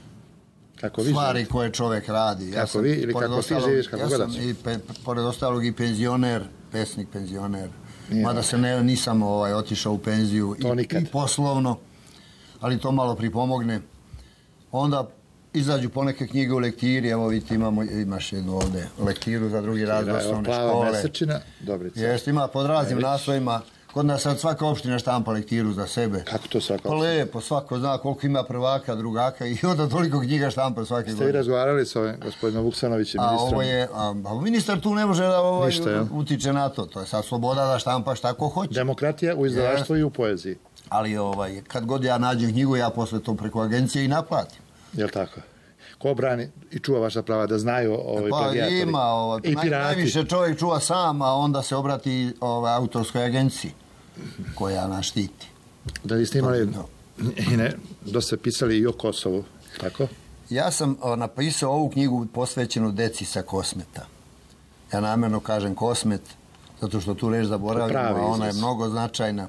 stvari koje čovjek radi. Kako vi ili kako ti živiš, kako god daš? Ja sam pored ostalog i penzioner, pesnik penzioner, mada se nisam otišao u penziju i poslovno, ali to malo pripomogne. Onda izađu poneke knjige u lektiri, evo vidite imaš jednu ovde lektiru za drugi razred osnovne škole. Plava mesečina, Dobrica. Jeste, ima pod raznim naslovima Kod nas sad svaka opština štampa lektiru za sebe. Kako to svaka opština? Pa lepo, svako zna koliko ima prvaka, drugaka i onda toliko knjiga štampa svake godine. Ste vi razgovarali sa ovim gospodinom Vuksanovićem, ministrom? Ministar tu ne može da utiče na to. To je sad sloboda da štampa šta ko hoće. Demokratija u izdavaštvu i u poeziji. Ali kad god ja nađem knjigu, ja posle to preko agencije i naplatim. Jel' tako? Ko brani i čuva vaša prava da znaju plagijatori? Pa ima, najviše čovjek čuva sam, a onda se obrati autorskoj agenciji koja nas štiti. Da vi ste imali, dosta ste pisali i o Kosovu, tako? Ja sam napisao ovu knjigu posvećenu deci sa Kosmeta. Ja namjerno kažem Kosmet, zato što tu reč zaboravljam, a ona je mnogo značajna.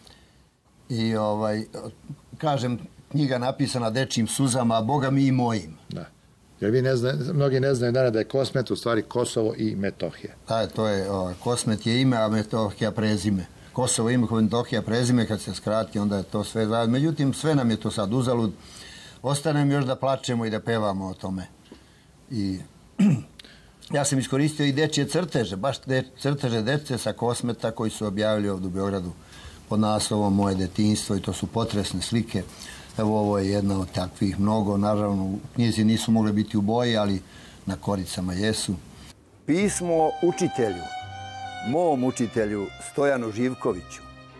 I kažem, knjiga napisana dečjim suzama, a Boga mi i mojim. Da. Jer mnogi ne znaju da je Kosmet u stvari Kosovo i Metohija. Da, to je, Kosmet je ime, a Metohija prezime. Kosovo ime, Metohija prezime, kad se skrati, onda je to sve zajedno. Međutim, sve nam je to sad uzalud. Ostanem još da plačemo i da pevamo o tome. I ja sam iskoristio i dečje crteže, baš crteže dece sa Kosmeta koji su objavili ovdje u Beogradu pod naslovom Moje detinjstvo i to su potresne slike. Evo, ovo je jedna od takvih mnogo. Naravno, u knjizi nisu mogle biti u boji, ali na koricama jesu. Pismo učitelju, mom učitelju Stojanu Živkoviću.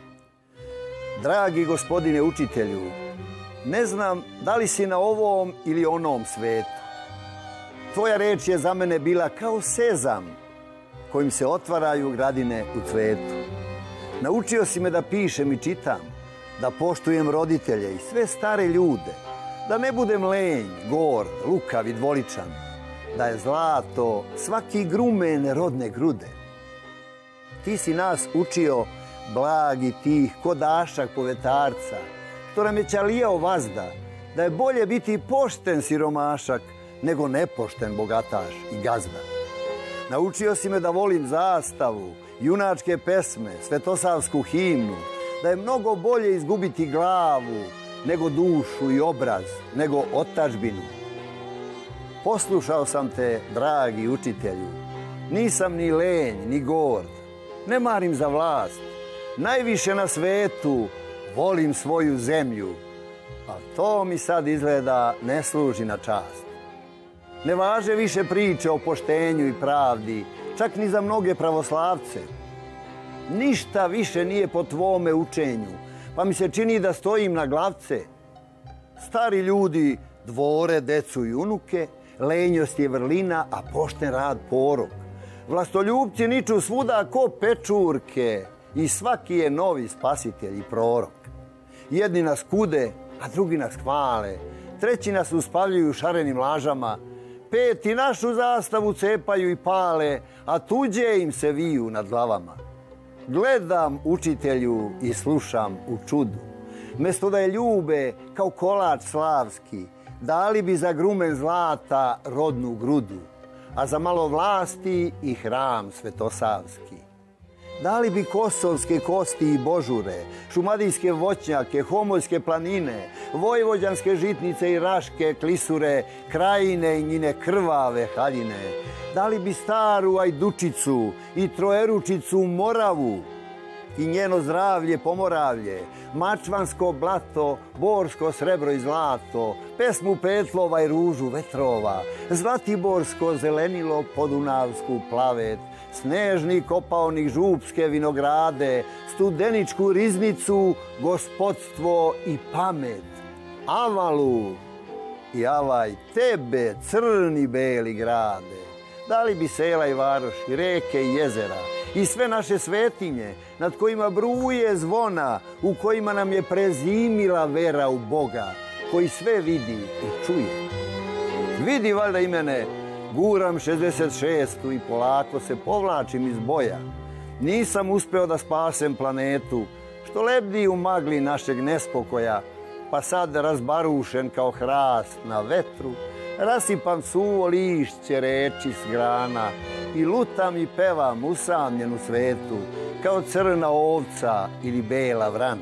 Dragi gospodine učitelju, ne znam da li si na ovom ili onom svetu. Tvoja reč je za mene bila kao sezam kojim se otvaraju gradine u cvetu. Naučio si me da pišem i čitam, da poštujem roditelje i sve stare ljude, da ne budem lenj, gord, lukav i dvoličan, da je zlato svaki grumen rodne grude. Ti si nas učio, blagi tih, ko dašak povetarca, što nam je čalijao vazda, da je bolje biti pošten siromašak nego nepošten bogataš i gazda. Naučio si me da volim zastavu, junačke pesme, svetosavsku himnu, da je mnogo bolje izgubiti glavu nego dušu i obraz, nego otadžbinu. Poslušao sam te, dragi učitelju, nisam ni lenj, ni gord, ne marim za vlast, najviše na svetu volim svoju zemlju, a to mi sad izgleda ne služi na čast. Ne važe više priče o poštenju i pravdi, čak ni za mnoge pravoslavce. Ništa više nije po tvome učenju, pa mi se čini da stojim na glavce. Stari ljudi dvore, decu i unuke, lenjost je vrlina, a pošten rad porok. Vlastoljupci niču svuda ko pečurke i svaki je novi spasitelj i prorok. Jedni nas kude, a drugi nas hvale, treći nas uspavljuju šarenim lažama, peti našu zastavu cepaju i pale, a tuđe im se viju nad glavama. Gledam učitelju i slušam u čudu. Mesto da je ljube kao kolač slavski, dali bi za grumen zlata rodnu grudu, a za malo vlasti i hram svetosavski. Dali bi kosovske kosti i božure, šumadijske voćnjake, homoljske planine, vojvođanske žitnice i raške klisure, krajine i njine krvave haljine. Dali bi staru ajdučicu i trojeručicu Moravu i njeno zdravlje Pomoravlje, mačvansko blato, borsko srebro i zlato, pesmu Petlova i ružu vetrova, zlatiborsko zelenilo podunavsku plavet, snežni kopaonik župske vinograde, studeničku riznicu, gospodstvo i pamet. Avalu i avaj tebe, crni beli grade. Dali bi sela i varoši, reke i jezera i sve naše svetinje nad kojima bruje zvona, u kojima nam je prezimila vera u Boga, koji sve vidi i čuje. Vidi valjda i mene, guram 66. i polako se povlačim iz boja. Nisam uspeo da spasem planetu, što lebdi u magli našeg nespokoja, pa sad razbarušen kao hrast na vetru, rasipam suvo lišće reči s grana i lutam i pevam usamljen u svetu, kao crna ovca ili bela vrana.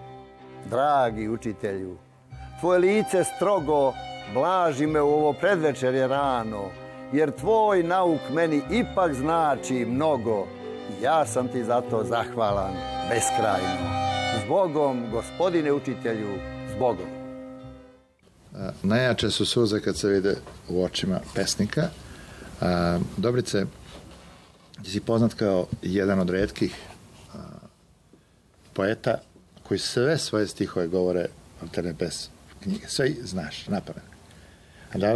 Dragi učitelju, tvoje lice strogo blaži me u ovo predvečerje rano, jer tvoj nauk meni ipak znači mnogo i ja sam ti za to zahvalan beskrajno. Zbogom, gospodine učitelju, zbogom. Najjače su suze kad se vide u očima pesnika. Dobrice, ti si poznat kao jedan od retkih poeta koji sve svoje stihove govore bez knjige. Sve znaš, napamet. A da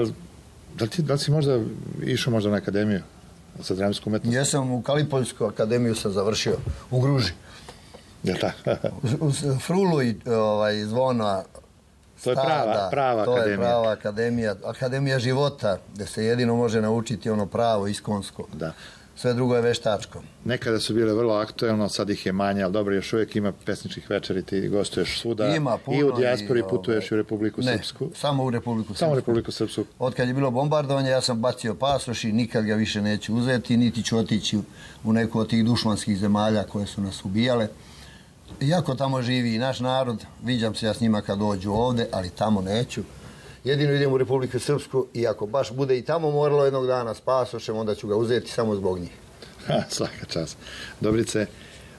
li si možda išao možda na akademiju za dramsku umetnost? Jesam u Kalipoljsku akademiju sam završio, u Gruži. Je tako? U Frulu i Zvona. To je prava akademija. To je prava akademija. Akademija života, gde se jedino može naučiti ono pravo, iskonsko. Da. Sve drugo je veštačko. Nekada su bile vrlo aktuelno, sad ih je manje, ali dobro, još uvijek ima pesničkih večeri, ti gostuješ svuda. Ima puno. I u dijaspori putuješ u Republiku Srpsku. Ne, samo u Republiku Srpsku. Samo u Republiku Srpsku. Od kad je bilo bombardovanje, ja sam bacio pasoš i nikad ga više neću uzeti, niti ću otići u neku od tih dušmanskih zemalja koje su nas ubijale. Iako tamo živi i naš narod, viđam se ja s njima kad dođu ovde, ali tamo neću. Jedino idem u Republiku Srpsku i ako baš bude i tamo moralo jednog dana s pasošem, onda ću ga uzeti samo zbog njih. Svaka čast. Dobrice,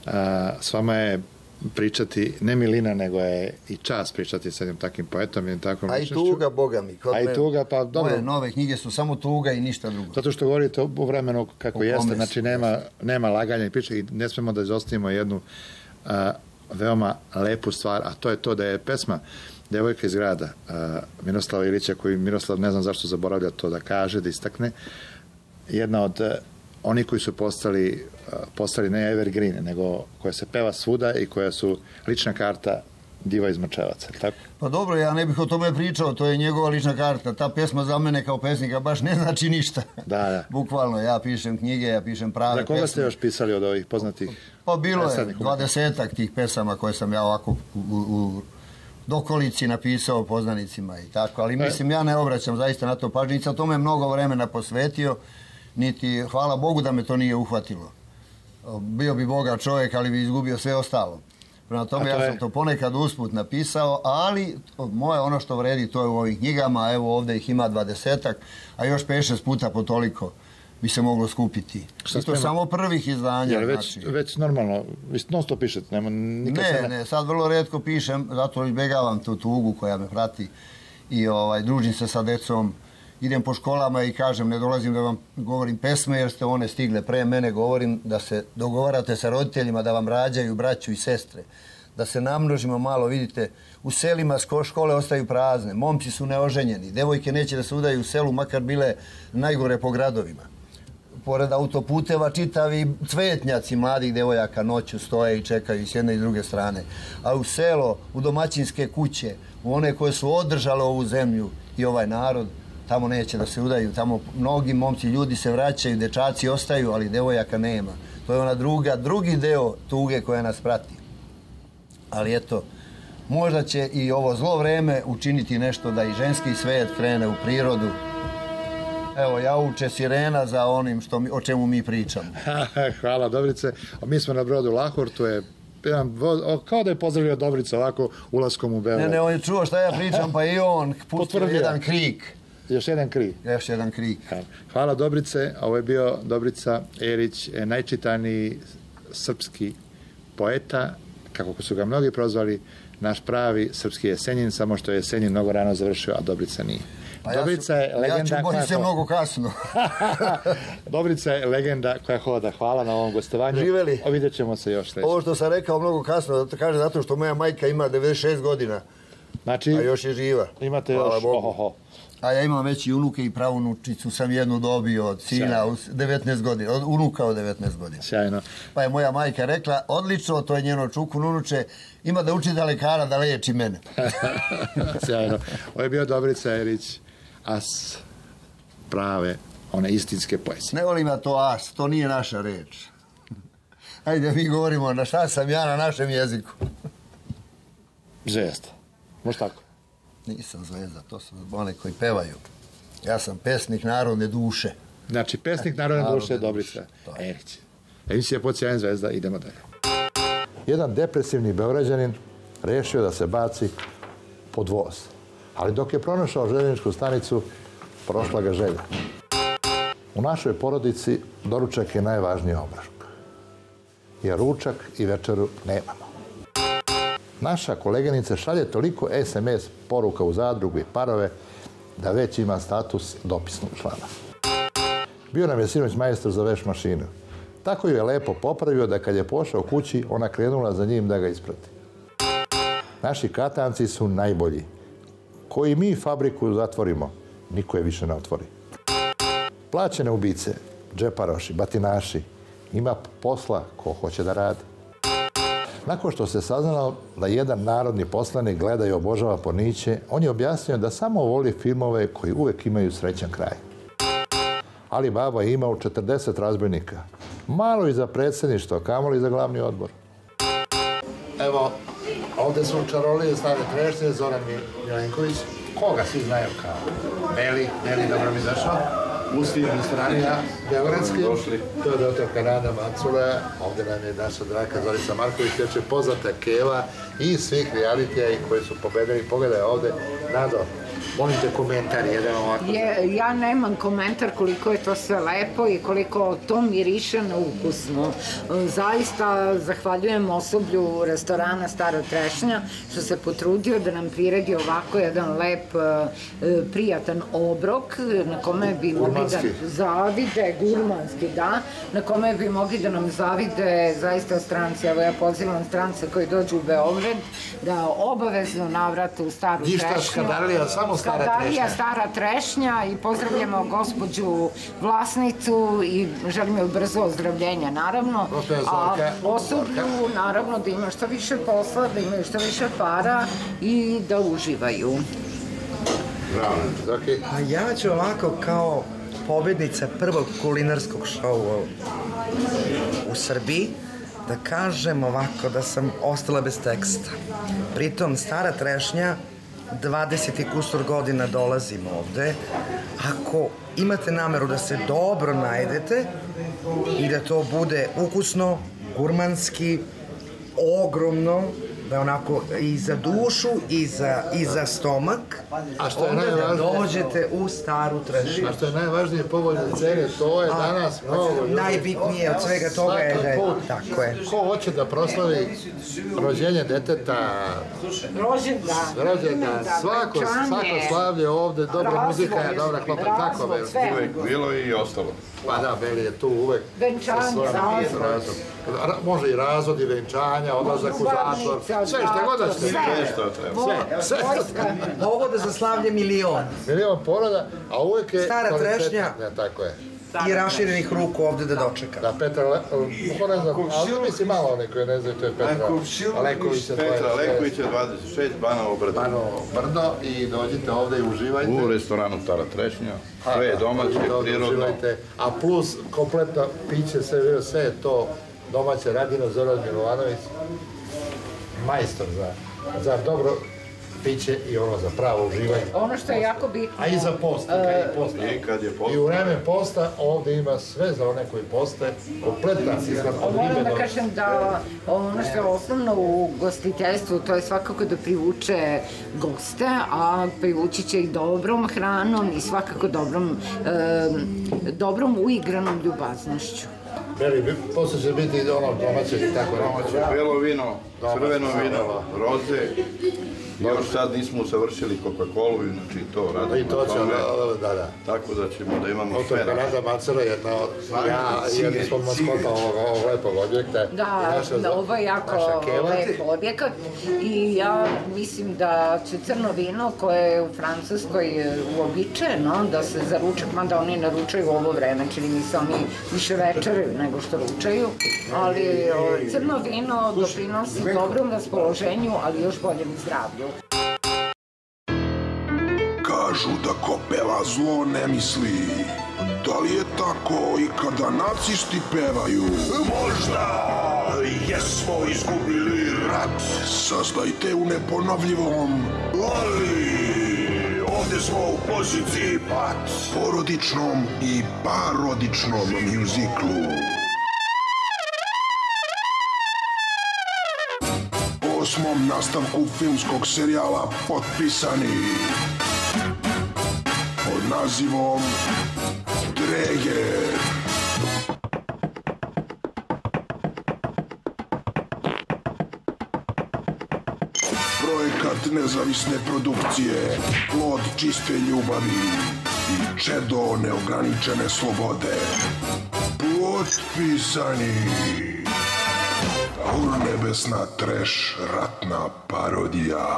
s vama je pričati, ne milina, nego je i čast pričati s jednim takvim poetom. A i tuga, Boga mi. A i tuga, pa dobro. Moje nove knjige su samo tuga i ništa drugo. Zato što govorite o vremenu kako jeste, znači nema laganja i priče i ne smemo da izostavimo jednu veoma lepu stvar, a to je to da je pesma Devojka iz grada Miroslava Ilića, koji Miroslav ne znam zašto zaboravlja to da kaže, da istakne, jedna od oni koji su postali ne evergreen, nego koja se peva svuda i koja su lična karta diva iz Mrčevaca, tako? Pa dobro, ja ne bih o tome pričao, to je njegova lična karta. Ta pesma za mene kao pesnika baš ne znači ništa. Da. Bukvalno, ja pišem knjige, ja pišem prave pesme. Za koga ste još pisali od ovih poznatih? Pa bilo je 20-ak tih pesama koje sam ja ovako u dokolici napisao poznanicima i tako, ali mislim, ja ne obraćam zaista na to pažnju, o tome mnogo vremena posvetio, niti, hvala Bogu da me to nije uhvatilo. Bio bi bogat čovjek, ali bi izgubio sve ostalo. Prema tome, ja sam to ponekad usput napisao, ali moje ono što vredi, to je u ovih knjigama, evo ovdje ih ima 20-ak, a još 5-6 puta po toliko bi se moglo skupiti. I to samo prvih izdanja. Već normalno, vi non stop pišete? Ne, sad vrlo retko pišem, zato izbjegavam tu tugu koja me prati i družim se sa decom, idem po školama i kažem, ne dolazim da vam govorim pesme jer ste one stigle pre mene, govorim da se dogovarate sa roditeljima da vam rađaju braću i sestre, da se namnožimo malo, vidite, u selima škole ostaju prazne, momci su neoženjeni, devojke neće da se udaju u selu, makar bile najgore po gradovima. Pored autoputeva čitavi cvetnjaci mladih devojaka noću stoje i čekaju s jedne i druge strane. A u selo, u domaćinske kuće, u one koje su održale ovu zemlju i ovaj narod, tamo neće da se udaju, tamo mnogi momci, ljudi se vraćaju, dečaci ostaju, ali devojaka nema. To je ona drugi deo tuge koja nas prati. Ali eto, možda će i ovo zlo vreme učiniti nešto da i ženski svet krene u prirodu. Evo, jauče sirena za onim o čemu mi pričamo. Hvala, Dobrice. Mi smo na brodu Lahor, to je kao da je pozdravio Dobrica ovako ulaskom u Beograd. Ne, on je čuo šta ja pričam, pa i on pustio jedan krik. Još jedan krik. Još jedan krik. Hvala Dobrice, ovo je bio Dobrica Erić, najčitaniji srpski poeta, kako su ga mnogi prozvali, naš pravi srpski Jesenjin, samo što je Jesenjin mnogo rano završio, a Dobrica nije. Dobrica je legenda. Ja ću bojim se mnogo kasno. Dobrica je legenda koja hoda. Hvala na ovom gostovanju. Živeli. Vidjet ćemo se još sljedeće. Ovo što sam rekao mnogo kasno, da kaže zato što moja majka ima 96 godina, znači, a još je živa. Imate još, A ja imam već i unuke i pravunučicu, sam jednu dobio od sina od 19 godina, od unuka od 19 godina. Sjajno. Pa je moja majka rekla, odlično, to je njeno čuku unuče, ima da uči da lekara da leči mene. Sjajno. Ovo je bio Dobrica Erić, as prave, one istinske poezije. Ne volim ja to as, to nije naša reč. Ajde, mi govorimo na šta sam ja na našem jeziku. Zvezda. Možda tako? Nisam zvezda, to su one koji pevaju. Ja sam pesnik narodne duše. Znači, pesnik narodne duše je Dobrica Erić. Emisija Pod sjajem zvezda, idemo dalje. Jedan depresivni Beograđanin rešio da se baci pod voz. Ali dok je pronašao željezničku stanicu, prošla ga želja. U našoj porodici doručak je najvažniji obročak. jer ručak i večeru nemamo. Naša koleginica šalje toliko SMS poruka u zadrugu i parove da već ima status dopisnog člana. Bio nam je sinoć majstor za veš mašinu. Tako ju je lepo popravio da kad je pošao kući, ona krenula za njim da ga isprati. Naši Katanci su najbolji. Koji mi fabriku zatvorimo, niko je više ne otvori. Plaćene ubice, džeparoši, batinaši, ima posla ko hoće da radi. Nakon što se saznalo da jedan narodni poslanik gleda i obožava porniće, on je objasnio da samo voli filmove koji uvek imaju srećan kraj. Ali baba je imao 40 razbojnika. Malo i za predsjedništvo, kamoli za glavni odbor. Evo, ovdje su čarolije Stare Trešnje, Zoran Milenković. Koga svi znaju kao? Beli, dobro mi došao. Ustin Stranija, Beogradski. To je doktorka Nada Macula. Ovdje nam je naša draka Zorica Marković, već je poznata Keva i svih realitija koji su pobedili. Pogledaj ovdje, Nado, molim te komentar jedan ovako. Ja nemam komentar koliko je to sve lepo i koliko to miriše na ukusno. Zaista zahvaljujem osoblju restorana Stara Trešnja što se potrudio da nam priredi ovako jedan lep, prijatan obrok na kome bi mogli da zavide, gurmanski, da, na kome bi mogli da nam zavide zaista stranci. Evo ja pozivam strance koji dođu u Beograd da obavezno navrate u Staru Trešnju. Ništa Skadarlija, samo Stara Trešnja. Skadarlija, Stara Trešnja i pozdravljamo gospođu vlasnicu i želim joj brzo ozdravljenja, naravno. A osoblju, naravno, da ima što više posla, da imaju što više para i da uživaju. A ja ću ovako kao pobednica prvog kulinarskog šoua u Srbiji da kažem ovako da sam ostala bez teksta. Pritom Stara Trešnja 20 i kusur godina dolazim ovde. Ako imate nameru da se dobro najedete i da to bude ukusno, gurmanski, ogromno, da je onako i za dušu i za stomak, onda da dođete u Staru Trešnju. A što je najvažnije povoljne cene, to je danas mnogo ljudi. Najbitnije od svega toga je da je tako je. Ko hoće da proslavi rođenje deteta, rođendan, svako slavlje ovde, dobra muzika je, dobra klopa, tako Beli. Uvek bilo i ostalo. Pa da, Beli je tu uvek. Venčanje, razvod. Može i razvod i venčanja, odlazak u zatvor, sve što god da ćete. Sve. Ovo da zaslavlja milion. Milion poroda, a uvek je... Stara Trešnja. Ne, tako je. I raširenih ruku ovde da dočeka. Da, Petra, ne znam, ali mislim malo one koje ne znaju, to je Petra Lekovića. Petra Lekovića, 26, Banovo Brdo. Banovo Brdo i dođite ovde i uživajte. U restoranu Stara Trešnja, sve je domaće, prirodno. A plus kompletno piće, sve je to domaće. Radina Zoran Milovanović, majstor za dobro piće i ono za pravo uživanje. Ono što je jako bitno... A i za post, kad je post. I u vreme posta ovde ima sve za one koji poste, kompletna ishrana. Moram da kažem da ono što je osnovno u gostiteljstvu, to je svakako da privuče goste, a privući će ih dobrom hranom i svakako dobrom uigranom ljubaznošću. Beli, posle će biti i ono domaće i tako domaće, belo vino, crveno vino, roze. Još sad nismo usavršili Coca-Colu, znači to radimo. I to će, da. Tako da ćemo da imamo sve. Autorka Nada Macera, jedni smo maskota ovog lepog objekta. Da, ovo je jako lep objekat i ja mislim da će crno vino koje je u Francuskoj uobičajeno da se za ručak, mada oni ne ručaju u ovo vreme, čini mi se oni više večeraju nego što ručaju, ali crno vino doprinosi dobrom raspoloženju, ali još boljem zdravlju. Kažu da ko peva zlo ne misli. Da li je tako i kada nacisti pevaju? Možda jesmo izgubili rat. Saznajte u neponovljivom, ali ovdje smo u poziciji pat. Porodičnom i parodičnom mjuziklu. Osmom nastavku filmskog serijala Potpisani pod nazivom Dreger. projekat nezavisne produkcije, plod čiste ljubavi i čedo neograničene slobode. Potpisani Urnebesna treš ratna parodija.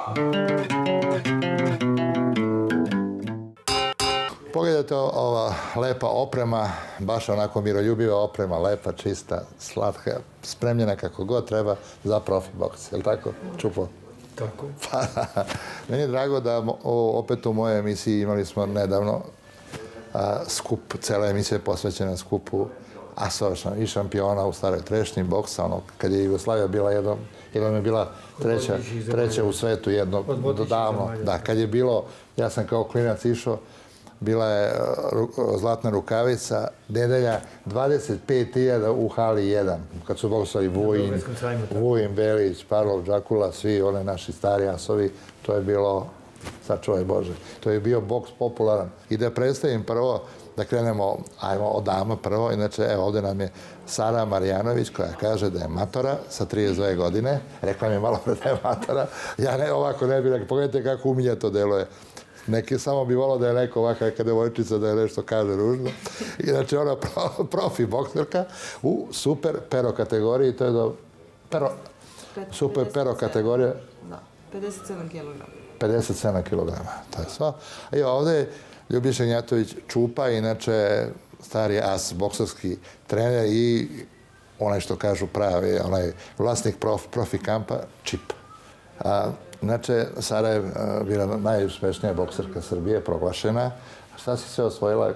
Pogledajte ova lepa oprema, baš onako miroljubiva oprema, lepa, čista, slatka, spremljena kako god treba za profi boks. Je li tako, Čupo? Tako. Meni je drago da opet u mojoj emisiji imali smo nedavno skup, cela emisija je posvećena skupu asova i šampiona u staroj trešnji boksa, ono, kad je Jugoslavija bila jednom je bila treća u svetu, jedno davno. Da, kad je bilo, ja sam kao klinac išao, bila je zlatna rukavica, nedelja 25.000 u hali 1. Kad su boksali Vujin, Belić, Parlov, Đakula, svi one naši stari asovi, to je bilo, sačuvaj Bože, to je bio boks popularan. I da predstavim prvo, da krenemo, ajmo od dama prvo, inače, evo ovdje nam je Sara Marjanović koja kaže da je matora sa 32 godine, rekla mi je malo pre da je matora, ja ovako ne bih rekao, pogledajte kako umilja to deluje. Neki samo bi volao da je neko ovakva devojčica da je nešto kaže ružno. Inače, ona profi bokserka u super pero kategoriji, to je do... Super pero kategorija. Da, 57 kg. 57 kg, to je sve. I ovdje je Ljubiša Gnjatović Čupa, inače stari as, bokserski trener i onaj što kažu pravi, onaj vlasnik profi kampa, Čip. Inače, Sara je bila najuspešnija bokserka Srbije, proglašena. Šta si sve osvojila?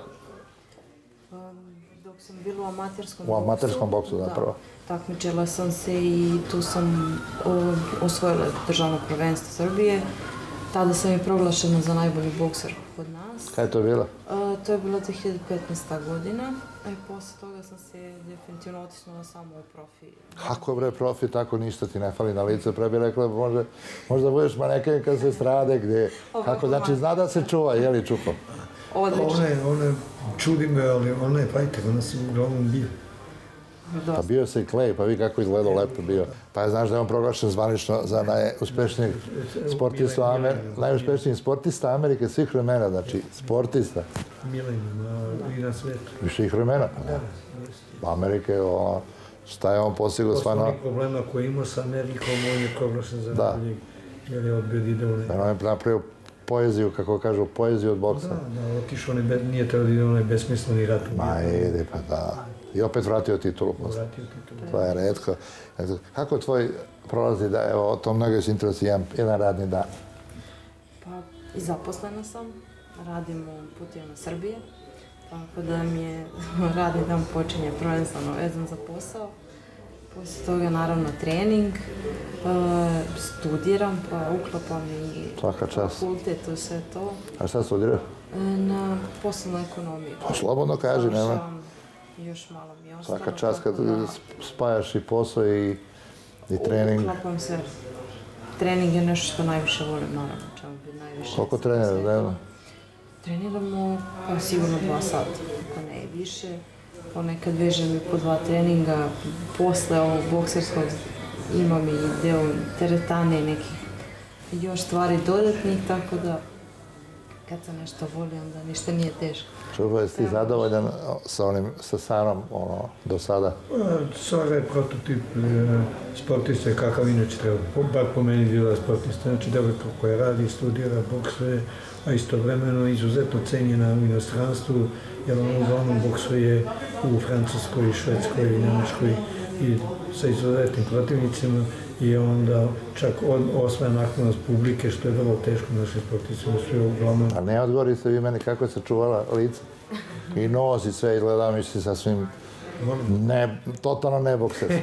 Dok sam bila u amaterskom boksu. U amaterskom boksu, zapravo. Takmičila sam se i tu sam osvojila državno prvenstvo Srbije. Tada sam i proglašena za najbolji bokser kod nas. Kada je to bilo? To je bila 2015. godina. I posle toga sam se definitivno otisnula samo u profi. Kako bre profi, tako ništa ti ne fali na lice. Pre bi rekla, možda budeš maneken kad se strade, gdje. Kako, znači, zna da se čuva, je li Čupo? Odlično. One, čudi me, ali ona je fajter, ona se uglavnom bio. Pa bio se i Clay, pa vi kako izgledao lepo bio. Pa je, znaš da je on proglašen zvanično za najuspešnijeg sportista Amerike svih vremena, znači sportista. Milenijum i na svetu. Više ih vremena. Amerike, šta je on postigao stvarno... Osnovnih problema koje imao sa Amerikom, on je proglašen za najboljeg, jer je odbio da ide u neku. On je napravio poeziju, kako kažu, poeziju od boksa. Da, otišao, nije trebao da ide onaj besmisleni rat. Ma ide, pa da. I opet vratio titulu posle. To je retko. Kako tvoj prolazi da, evo, o tom mnogo se interesuje jedan radni dan? Pa, i zaposlena sam. Radim u Putevima Srbije. Tako da mi je radni dan počinje prvenstveno vezan za posao. Posle toga, naravno, trening. Studiram, pa uklopam i fakultet, to sve to. A šta studiraš? Na poslovnu ekonomiju. Pa slobodno kaži, nema. Još malo mi je ostalo. Svaka čast kad spajaš i posao i trening. Uklapam se. Trening je nešto što najviše volim, naravno. Čemu bi najviše... Koliko trenira dnevno? Treniramo pa sigurno 2 sata, ako ne i više. Ponekad vežem i po 2 treninga. Posle ovog bokserskog imam i deo teretane i nekih još stvari dodatnih, tako da kad sam nešto voli, onda ništa nije teško. Čuva, jesi ti zadovoljan sa Sarom do sada? Sara je prototip sportista kakav inače treba. Bar po meni bila sportista. Znači, devojka koja radi, studira, boksuje, a istovremeno izuzetno cenjena u inostranstvu, jer ona uglavnom boksuje u Francuskoj, Švedskoj i Njemačkoj i sa izuzetnim protivnicima i onda čak osvaja naklonost publike, što je vrlo teško našim sportistima, što je uglavnom... A ne odgovorite vi meni kako je sačuvala lice? I nos i sve izgleda, mislim, sasvim... Totalno ne bokser.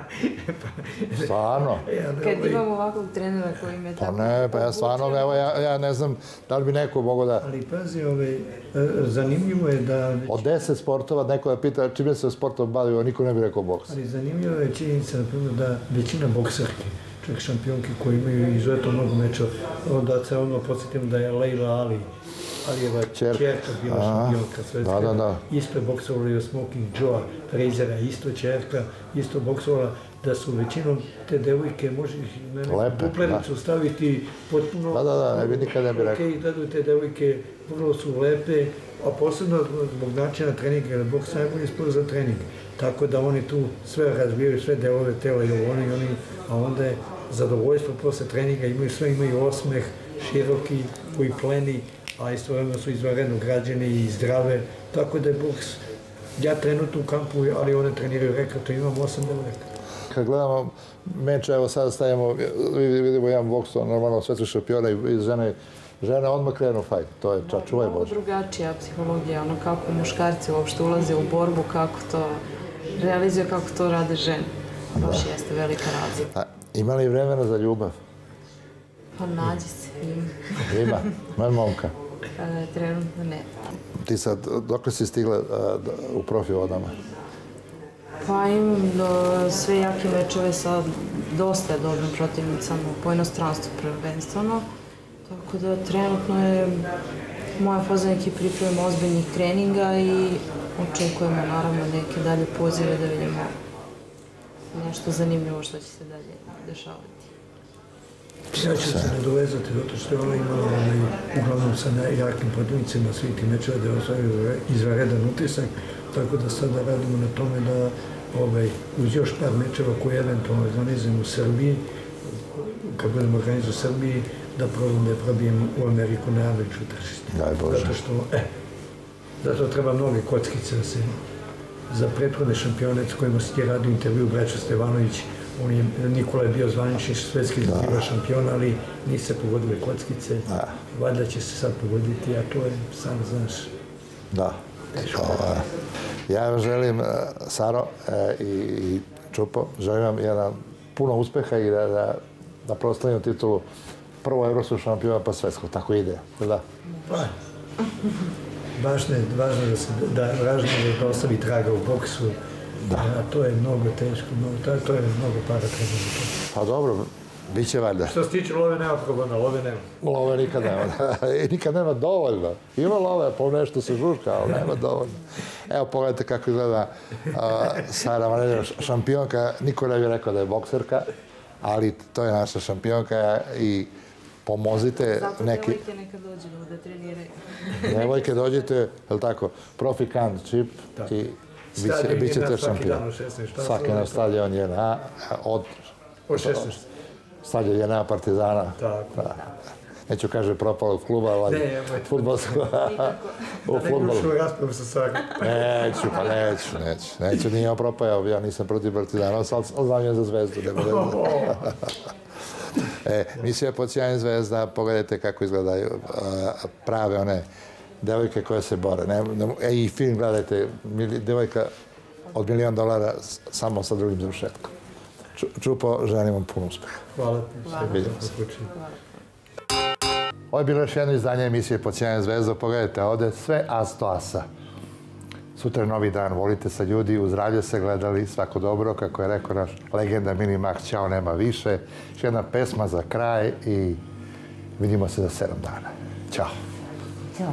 Stvarno. Kad imam ovakvog trenera koji me tako... Pa ne, pa ja stvarno, evo, ja ne znam da li bi neko mogo da... Ali pazi, zanimljivo je da... Od 10 sportova, neko je pitao čime se sportom bavio, niko ne bi rekao boks. Ali zanimljivo je činjenica, na primjer, da većina bokserki, čak šampionki koji imaju izuzetno mnogo meča, da se ono podsjetimo da je Leila Ali Alijeva čerka bila šampionka svetska. Isto je boksovala i od Smoking Joe Frazera, isto čerka, isto boksovala, da su većinom te devojke, može ih na neku duplericu staviti potpuno... Ne bi nikad ne bi rekao. Te devojke vrlo su lepe, a posebno zbog načina treninga, jer boks najbolji sport za trening. Tako da oni tu sve razvijaju, sve delove tela i oni, a onda je zadovoljstvo posle treninga, imaju osmeh, široki, koji pleni, a istovremeno su izvanredno građeni i zdrave, tako da je boks, ja trenutno u kampu, ali one treniraju rekreativno, imam 8 devojaka. Kad gledamo meče, evo sada stavimo, vidimo jedan boks, normalno svetskog šampiona i žene odmah krenu fajt, to je čuvaj Bože. Malo drugačija psihologija, ono kako muškarci uopšte ulaze u borbu, kako to realizuje, kako to rade žene. Baš jeste velika razlika. Ima li vremena za ljubav? Pa nađi se, ima. Ima momka? Trenutno ne. Ti sad, dok si stigla u profi vodama? Pa imam sve jake mečeve sa dosta dobrim protivnicama po inostranstvu prvenstveno. Tako da trenutno je moja faza neki priprema ozbiljnih treninga i očekujemo naravno neke dalje pozive da vidimo nešto zanimljivo što će se dalje dešavati. Ja ću se nadovezati zato što je ona imala uglavnom sa jakim protivnicima svi ti mečeva da osvajaju izvanredan utisak, tako da sada radimo na tome da uz još par mečeva koje eventualno organizujemo u Srbiji, kad budemo organizovati u Srbiji, da probam da je probijem u Ameriku na američko tržište. Daj Bože. Zato treba mnoge kockice da se za prethodne šampione s kojima si ti radio intervju Braća Stevanović, Nikola je bio zvanični svetski šampion, ali nisu se pogodile kockice. Valjda će se sad pogoditi, a to je, sam znaš. Da. Ja vam želim, Saro i Čupo, želim vam jedan puno uspeha i da proslavimo titulu prvo evropskog šampiona pa svetskog. Tako ide, da? Pa, važno je da ostavi traga u boksu, a to je mnogo teško, to je mnogo para treba za to. Pa dobro, bit će valjda. Što se tiče love, nema problema, love nema. Love nikad nema. I nikad nema dovoljno. Ima love, po nešto se žuška, ali nema dovoljno. Evo, pogledajte kako izgleda Sara Vanelja, šampionka. Niko ne bi rekao da je bokserka, ali to je naša šampionka i pomozite neki... Zato devojke nekad dođu da treniraju. Devojke dođite, je li tako, profi championship i bit ćete šampion. Svaki dan stadion JNA od 16. Stadion JNA Partizana. Neću kaže propalog kluba, ali futbolskog. U futbolu. Neću, nije propajao, ja nisam protiv Partizana, ali znam je za Zvezdu. Misija pod sjajnim Zvezda, pogledajte kako izgledaju prave one devojke koje se bore. I film gledajte, devojka od $1.000.000 samo sa drugim završetkom. Čupo, želim vam puno uspeha. Hvala ti. Ovo je bilo još jedno izdanje emisije pod sjajnim Zvezda. Pogledajte ovde, sve as to asa. Sutra je novi dan, volite se ljudi, u zdravlje se gledali, svako dobro, kako je rekao naš legenda Mini Max, ćao, nema više. Još jedna pesma za kraj i vidimo se za 7 dana. Ćao. Ćao.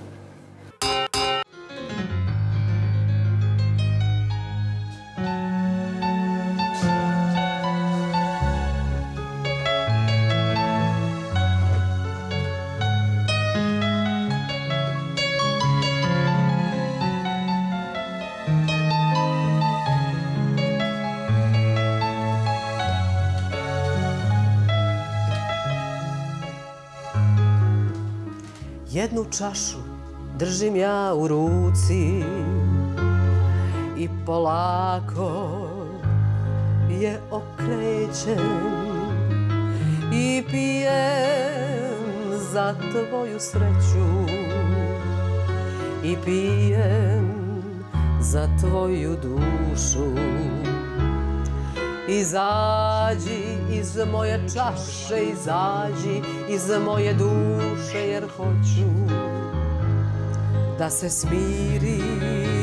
Jednu čašu držim ja u ruci i polako je okrećem i pijem za tvoju sreću i pijem za tvoju dušu. Izađi iz moje čaše, izađi iz moje duše, jer hoću da se smirim.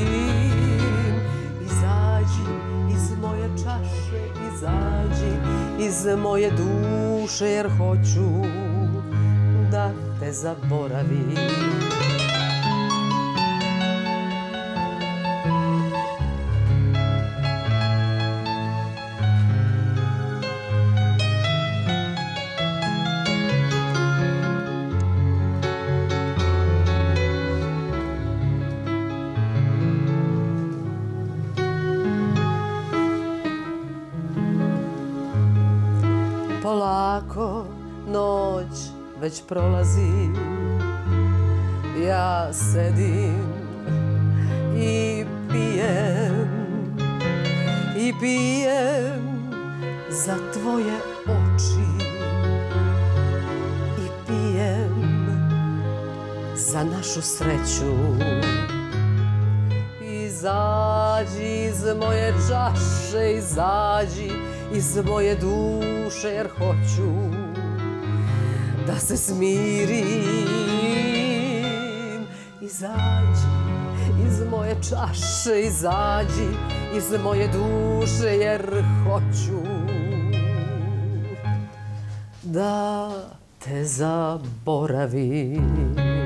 Izađi iz moje čaše, izađi iz moje duše, jer hoću da te zaboravim. polako noć već prolazi. Ja sedim i pijem za tvoje oči i pijem za našu sreću. Izađi iz moje čaše, izađi iz moje duše, jer hoću da se smirim. Izađi iz moje čaše, izađi iz moje duše, jer hoću da te zaboravim.